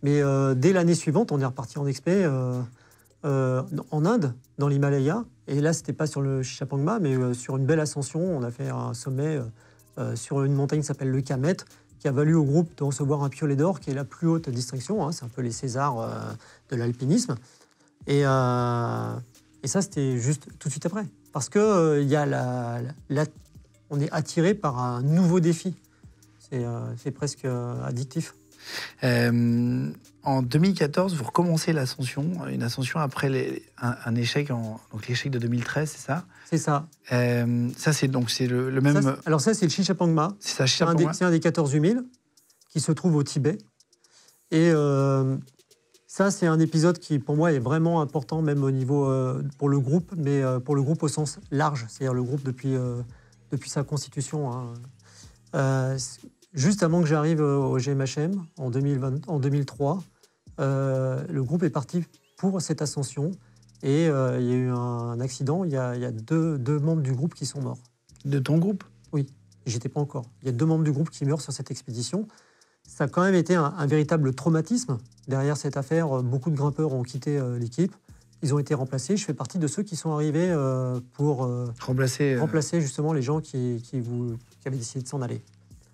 Mais euh, dès l'année suivante, on est reparti en expé euh, euh, en Inde, dans l'Himalaya. Et là, c'était pas sur le Shishapangma, mais euh, sur une belle ascension. On a fait un sommet euh, euh, sur une montagne qui s'appelle le Kamet, qui a valu au groupe de recevoir un piolet d'or, qui est la plus haute distinction. Hein, c'est un peu les Césars euh, de l'alpinisme. Et, euh, et ça, c'était juste tout de suite après. Parce que euh, y a la, la, on est attiré par un nouveau défi. C'est, euh, c'est presque euh, addictif. Euh, en deux mille quatorze, vous recommencez l'ascension, une ascension après les, un, un échec, en, donc l'échec de deux mille treize, c'est ça? C'est ça. Euh, ça, c'est donc c'est le, le même. Ça, alors ça, c'est le Shishapangma. C'est ça, C'est un, des, c'est un des quatorze mille qui se trouve au Tibet. Et euh, ça, c'est un épisode qui, pour moi, est vraiment important, même au niveau euh, pour le groupe, mais euh, pour le groupe au sens large, c'est-à-dire le groupe depuis euh, depuis sa constitution. Hein. Euh, Juste avant que j'arrive au G M H M, en, deux mille vingt, en deux mille trois, euh, le groupe est parti pour cette ascension et euh, il y a eu un accident. Il y a, il y a deux, deux membres du groupe qui sont morts. De ton groupe? Oui, j'étais pas encore. Il y a deux membres du groupe qui meurent sur cette expédition. Ça a quand même été un, un véritable traumatisme. Derrière cette affaire, beaucoup de grimpeurs ont quitté euh, l'équipe. Ils ont été remplacés. Je fais partie de ceux qui sont arrivés euh, pour euh, remplacer, euh... remplacer justement les gens qui, qui, vous, qui avaient décidé de s'en aller.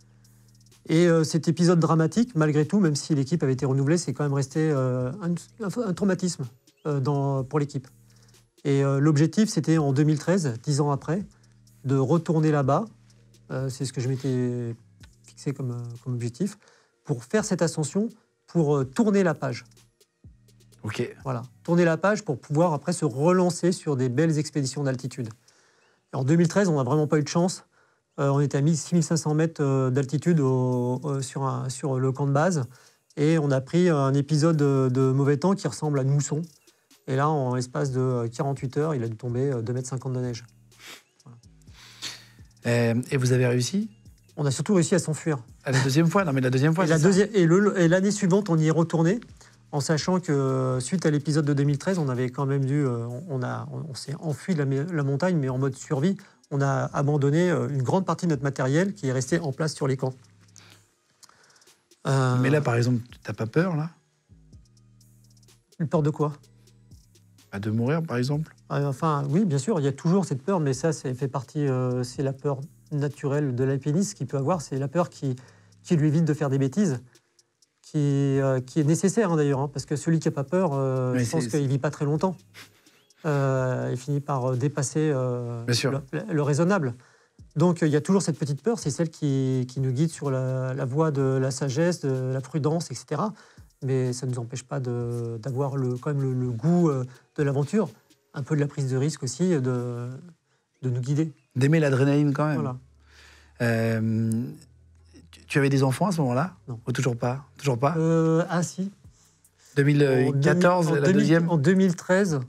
Et euh, cet épisode dramatique, malgré tout, même si l'équipe avait été renouvelée, c'est quand même resté euh, un, un, un traumatisme euh, dans, pour l'équipe. Et euh, l'objectif, c'était en deux mille treize, dix ans après, de retourner là-bas. Euh, c'est ce que je m'étais fixé comme, comme objectif, pour faire cette ascension, pour euh, tourner la page. Ok. Voilà, tourner la page pour pouvoir après se relancer sur des belles expéditions d'altitude. Et en deux mille treize, on n'a vraiment pas eu de chance. Euh, on était à six mille cinq cents mètres euh, d'altitude au, euh, sur, un, sur le camp de base. Et on a pris un épisode de, de mauvais temps qui ressemble à une mousson. Et là, en l'espace de quarante-huit heures, il a dû tomber deux mètres cinquante de neige. Voilà. Euh, et vous avez réussi? On a surtout réussi à s'enfuir. À la deuxième fois? Non, mais la deuxième fois, et, la deuxième, et, le, et l'année suivante, on y est retourné, en sachant que suite à l'épisode de deux mille treize, on avait quand même dû... On, on, a, on, on s'est enfui de la, la montagne, mais en mode survie. On a abandonné une grande partie de notre matériel qui est resté en place sur les camps. Euh... Mais là, par exemple, t'as pas peur, là? Peur de quoi? Bah, de mourir, par exemple? euh, Enfin, oui, bien sûr, il y a toujours cette peur, mais ça, c'est fait partie... Euh, c'est la peur naturelle de l'alpiniste qu'il peut avoir. C'est la peur qui, qui lui évite de faire des bêtises, qui, euh, qui est nécessaire, hein, d'ailleurs, hein, parce que celui qui n'a pas peur, euh, je pense qu'il ne vit pas très longtemps. Euh, il finit par dépasser euh, le, le raisonnable. Donc il y a toujours cette petite peur, c'est celle qui, qui nous guide sur la, la voie de la sagesse, de la prudence, et cetera. Mais ça ne nous empêche pas de, d'avoir le, quand même le, le goût euh, de l'aventure, un peu de la prise de risque aussi, de, de nous guider. D'aimer l'adrénaline quand même. Voilà. Euh, tu avais des enfants à ce moment-là? Non. Ou toujours pas? Toujours pas euh, Ah si. deux mille quatorze, en, la deux mille, deuxième? En deux mille treize,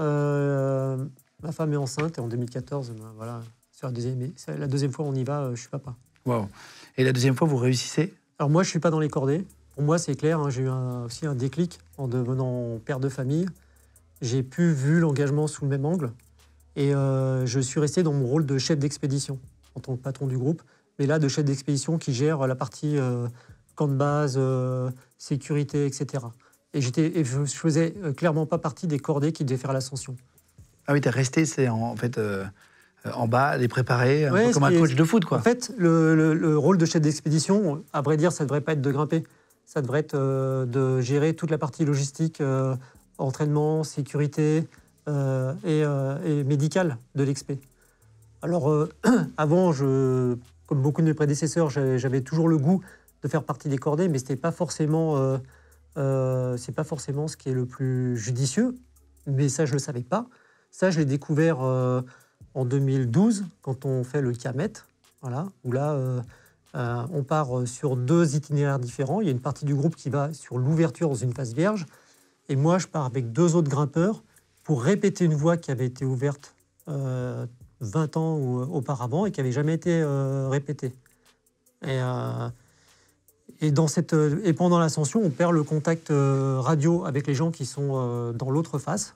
euh, ma femme est enceinte et en deux mille quatorze, ben, voilà, c'est la deuxième, c'est la deuxième fois on y va, je suis papa. Wow. Et la deuxième fois, vous réussissez? Alors moi, je suis pas dans les cordées. Pour moi, c'est clair, hein, j'ai eu un, aussi un déclic en devenant père de famille. J'ai pu vu l'engagement sous le même angle et euh, je suis resté dans mon rôle de chef d'expédition en tant que patron du groupe. Mais là, de chef d'expédition qui gère la partie euh, camp de base, euh, sécurité, et cetera. Et, j'étais, et je ne faisais clairement pas partie des cordées qui devaient faire l'ascension. Ah oui, tu es resté c'est en, en, fait, euh, en bas, les préparer, un ouais, peu comme un coach de foot, quoi. En fait, le, le, le rôle de chef d'expédition, à vrai dire, ça ne devrait pas être de grimper. Ça devrait être euh, de gérer toute la partie logistique, euh, entraînement, sécurité euh, et, euh, et médicale de l'expé. Alors, euh, avant, je, comme beaucoup de mes prédécesseurs, j'avais, j'avais toujours le goût de faire partie des cordées, mais ce n'était pas forcément... Euh, Euh, c'est pas forcément ce qui est le plus judicieux, mais ça, je ne le savais pas. Ça, je l'ai découvert euh, en deux mille douze, quand on fait le Kamet, voilà, où là, euh, euh, on part sur deux itinéraires différents. Il y a une partie du groupe qui va sur l'ouverture dans une face vierge, et moi, je pars avec deux autres grimpeurs pour répéter une voie qui avait été ouverte euh, vingt ans auparavant et qui n'avait jamais été euh, répétée. Et... Euh, Et, dans cette, et pendant l'ascension, on perd le contact radio avec les gens qui sont dans l'autre face,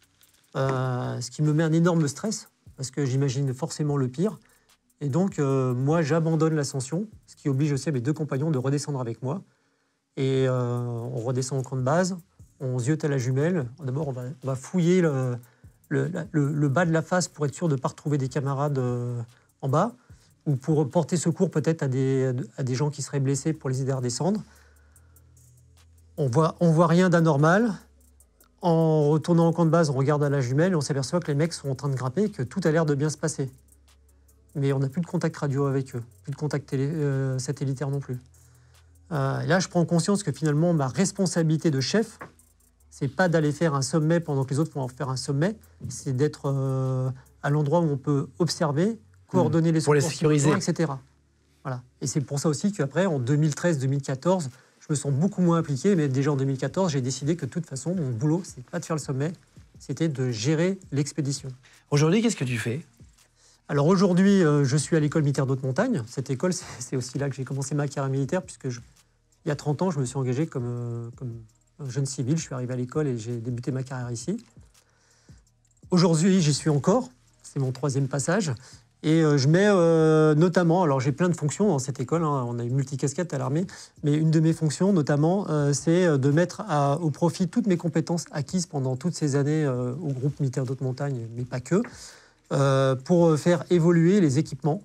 euh, ce qui me met un énorme stress, parce que j'imagine forcément le pire. Et donc, euh, moi, j'abandonne l'ascension, ce qui oblige aussi mes deux compagnons de redescendre avec moi. Et euh, on redescend au camp de base, on ziote à la jumelle. D'abord, on va, on va fouiller le, le, le, le bas de la face pour être sûr de ne pas retrouver des camarades euh, en bas, ou pour porter secours peut-être à des, à des gens qui seraient blessés pour les aider à redescendre. On voit, on voit rien d'anormal. En retournant au camp de base, on regarde à la jumelle et on s'aperçoit que les mecs sont en train de grimper et que tout a l'air de bien se passer. Mais on n'a plus de contact radio avec eux, plus de contact télé, euh, satellitaire non plus. Euh, et là, je prends conscience que finalement, ma responsabilité de chef, c'est pas d'aller faire un sommet pendant que les autres vont faire un sommet, c'est d'être euh, à l'endroit où on peut observer, coordonner les pour les secours, sécuriser, et cetera. Voilà. Et c'est pour ça aussi qu'après, en deux mille treize deux mille quatorze, je me sens beaucoup moins impliqué, mais déjà en deux mille quatorze, j'ai décidé que de toute façon, mon boulot, c'est pas de faire le sommet, c'était de gérer l'expédition. Aujourd'hui, qu'est-ce que tu fais ? Alors aujourd'hui, euh, je suis à l'école militaire d'haute montagne. Cette école, c'est, c'est aussi là que j'ai commencé ma carrière militaire, puisque je, il y a trente ans, je me suis engagé comme, euh, comme jeune civil. Je suis arrivé à l'école et j'ai débuté ma carrière ici. Aujourd'hui, j'y suis encore. C'est mon troisième passage. Et euh, je mets euh, notamment, alors j'ai plein de fonctions dans cette école, hein, on a une multicasquette à l'armée, mais une de mes fonctions notamment, euh, c'est de mettre à, au profit toutes mes compétences acquises pendant toutes ces années euh, au groupe militaire d'haute montagne, mais pas que, euh, pour faire évoluer les équipements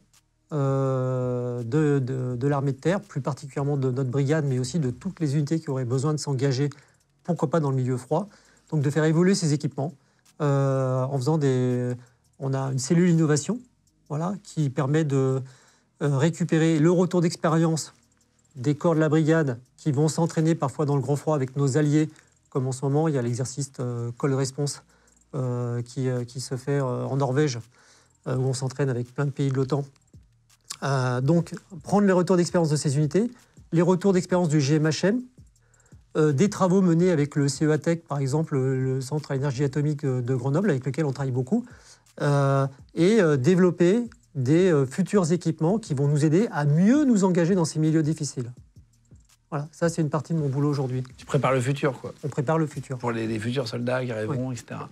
euh, de, de, de l'armée de terre, plus particulièrement de notre brigade, mais aussi de toutes les unités qui auraient besoin de s'engager, pourquoi pas dans le milieu froid. Donc de faire évoluer ces équipements euh, en faisant des... On a une cellule innovation, voilà, qui permet de euh, récupérer le retour d'expérience des corps de la brigade qui vont s'entraîner parfois dans le grand froid avec nos alliés, comme en ce moment, il y a l'exercice euh, Cold Response euh, qui, euh, qui se fait euh, en Norvège, euh, où on s'entraîne avec plein de pays de l'OTAN. Euh, donc, prendre les retours d'expérience de ces unités, les retours d'expérience du G M H M, euh, des travaux menés avec le C E A T E C, par exemple, le, le Centre à énergie atomique de Grenoble, avec lequel on travaille beaucoup, Euh, et euh, développer des euh, futurs équipements qui vont nous aider à mieux nous engager dans ces milieux difficiles. Voilà, ça c'est une partie de mon boulot aujourd'hui. Tu prépares le futur, quoi. On prépare le futur. Pour les, les futurs soldats qui arriveront, oui. et cetera.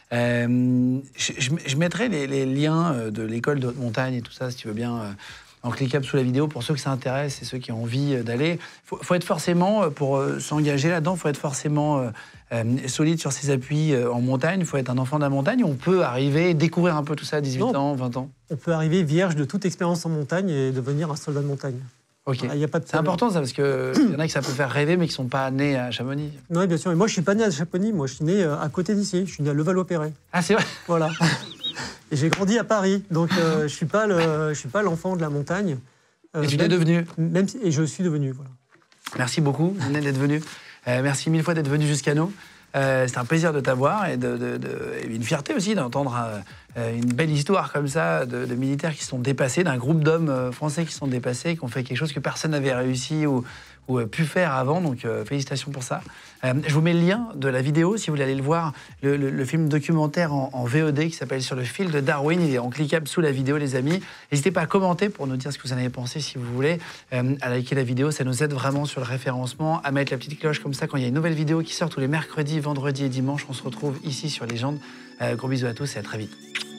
Euh, je, je, je mettrai les, les liens de l'école de haute montagne et tout ça, si tu veux bien, euh, en cliquable sous la vidéo, pour ceux que ça intéresse et ceux qui ont envie d'aller. Il faut, faut être forcément, pour euh, s'engager là-dedans, il faut être forcément... Euh, Euh, solide sur ses appuis euh, en montagne, il faut être un enfant de la montagne. On peut arriver, découvrir un peu tout ça à dix-huit non. ans, vingt ans. On peut arriver vierge de toute expérience en montagne et devenir un soldat de montagne. Ok. Voilà, y a pas de c'est important ça, parce qu'il y en a qui ça peut faire rêver, mais qui ne sont pas nés à Chamonix. Oui, bien sûr. Et moi, je ne suis pas né à Chamonix, moi, je suis né à côté d'ici. Je suis né à Levallois-Perret. Ah, c'est vrai. Voilà. Et j'ai grandi à Paris, donc euh, je ne suis pas, le, je suis pas l'enfant de la montagne. Euh, et tu l'es devenu. Même si, Et je suis devenu, voilà. Merci beaucoup, Lionel, d'être venu. Euh, merci mille fois d'être venu jusqu'à nous. Euh, c'est un plaisir de t'avoir et, de, de, de, et une fierté aussi d'entendre euh, une belle histoire comme ça de, de militaires qui sont dépassés, d'un groupe d'hommes euh, français qui sont dépassés, qui ont fait quelque chose que personne n'avait réussi ou, ou euh, pu faire avant. Donc euh, félicitations pour ça. Euh, je vous mets le lien de la vidéo si vous voulez aller le voir, le, le, le film documentaire en, en V O D qui s'appelle Sur le fil de Darwin. Il est en cliquable sous la vidéo, les amis. N'hésitez pas à commenter pour nous dire ce que vous en avez pensé si vous voulez, euh, à liker la vidéo, ça nous aide vraiment sur le référencement, à mettre la petite cloche comme ça quand il y a une nouvelle vidéo qui sort tous les mercredis, vendredis et dimanches. On se retrouve ici sur Légende. Euh, gros bisous à tous et à très vite.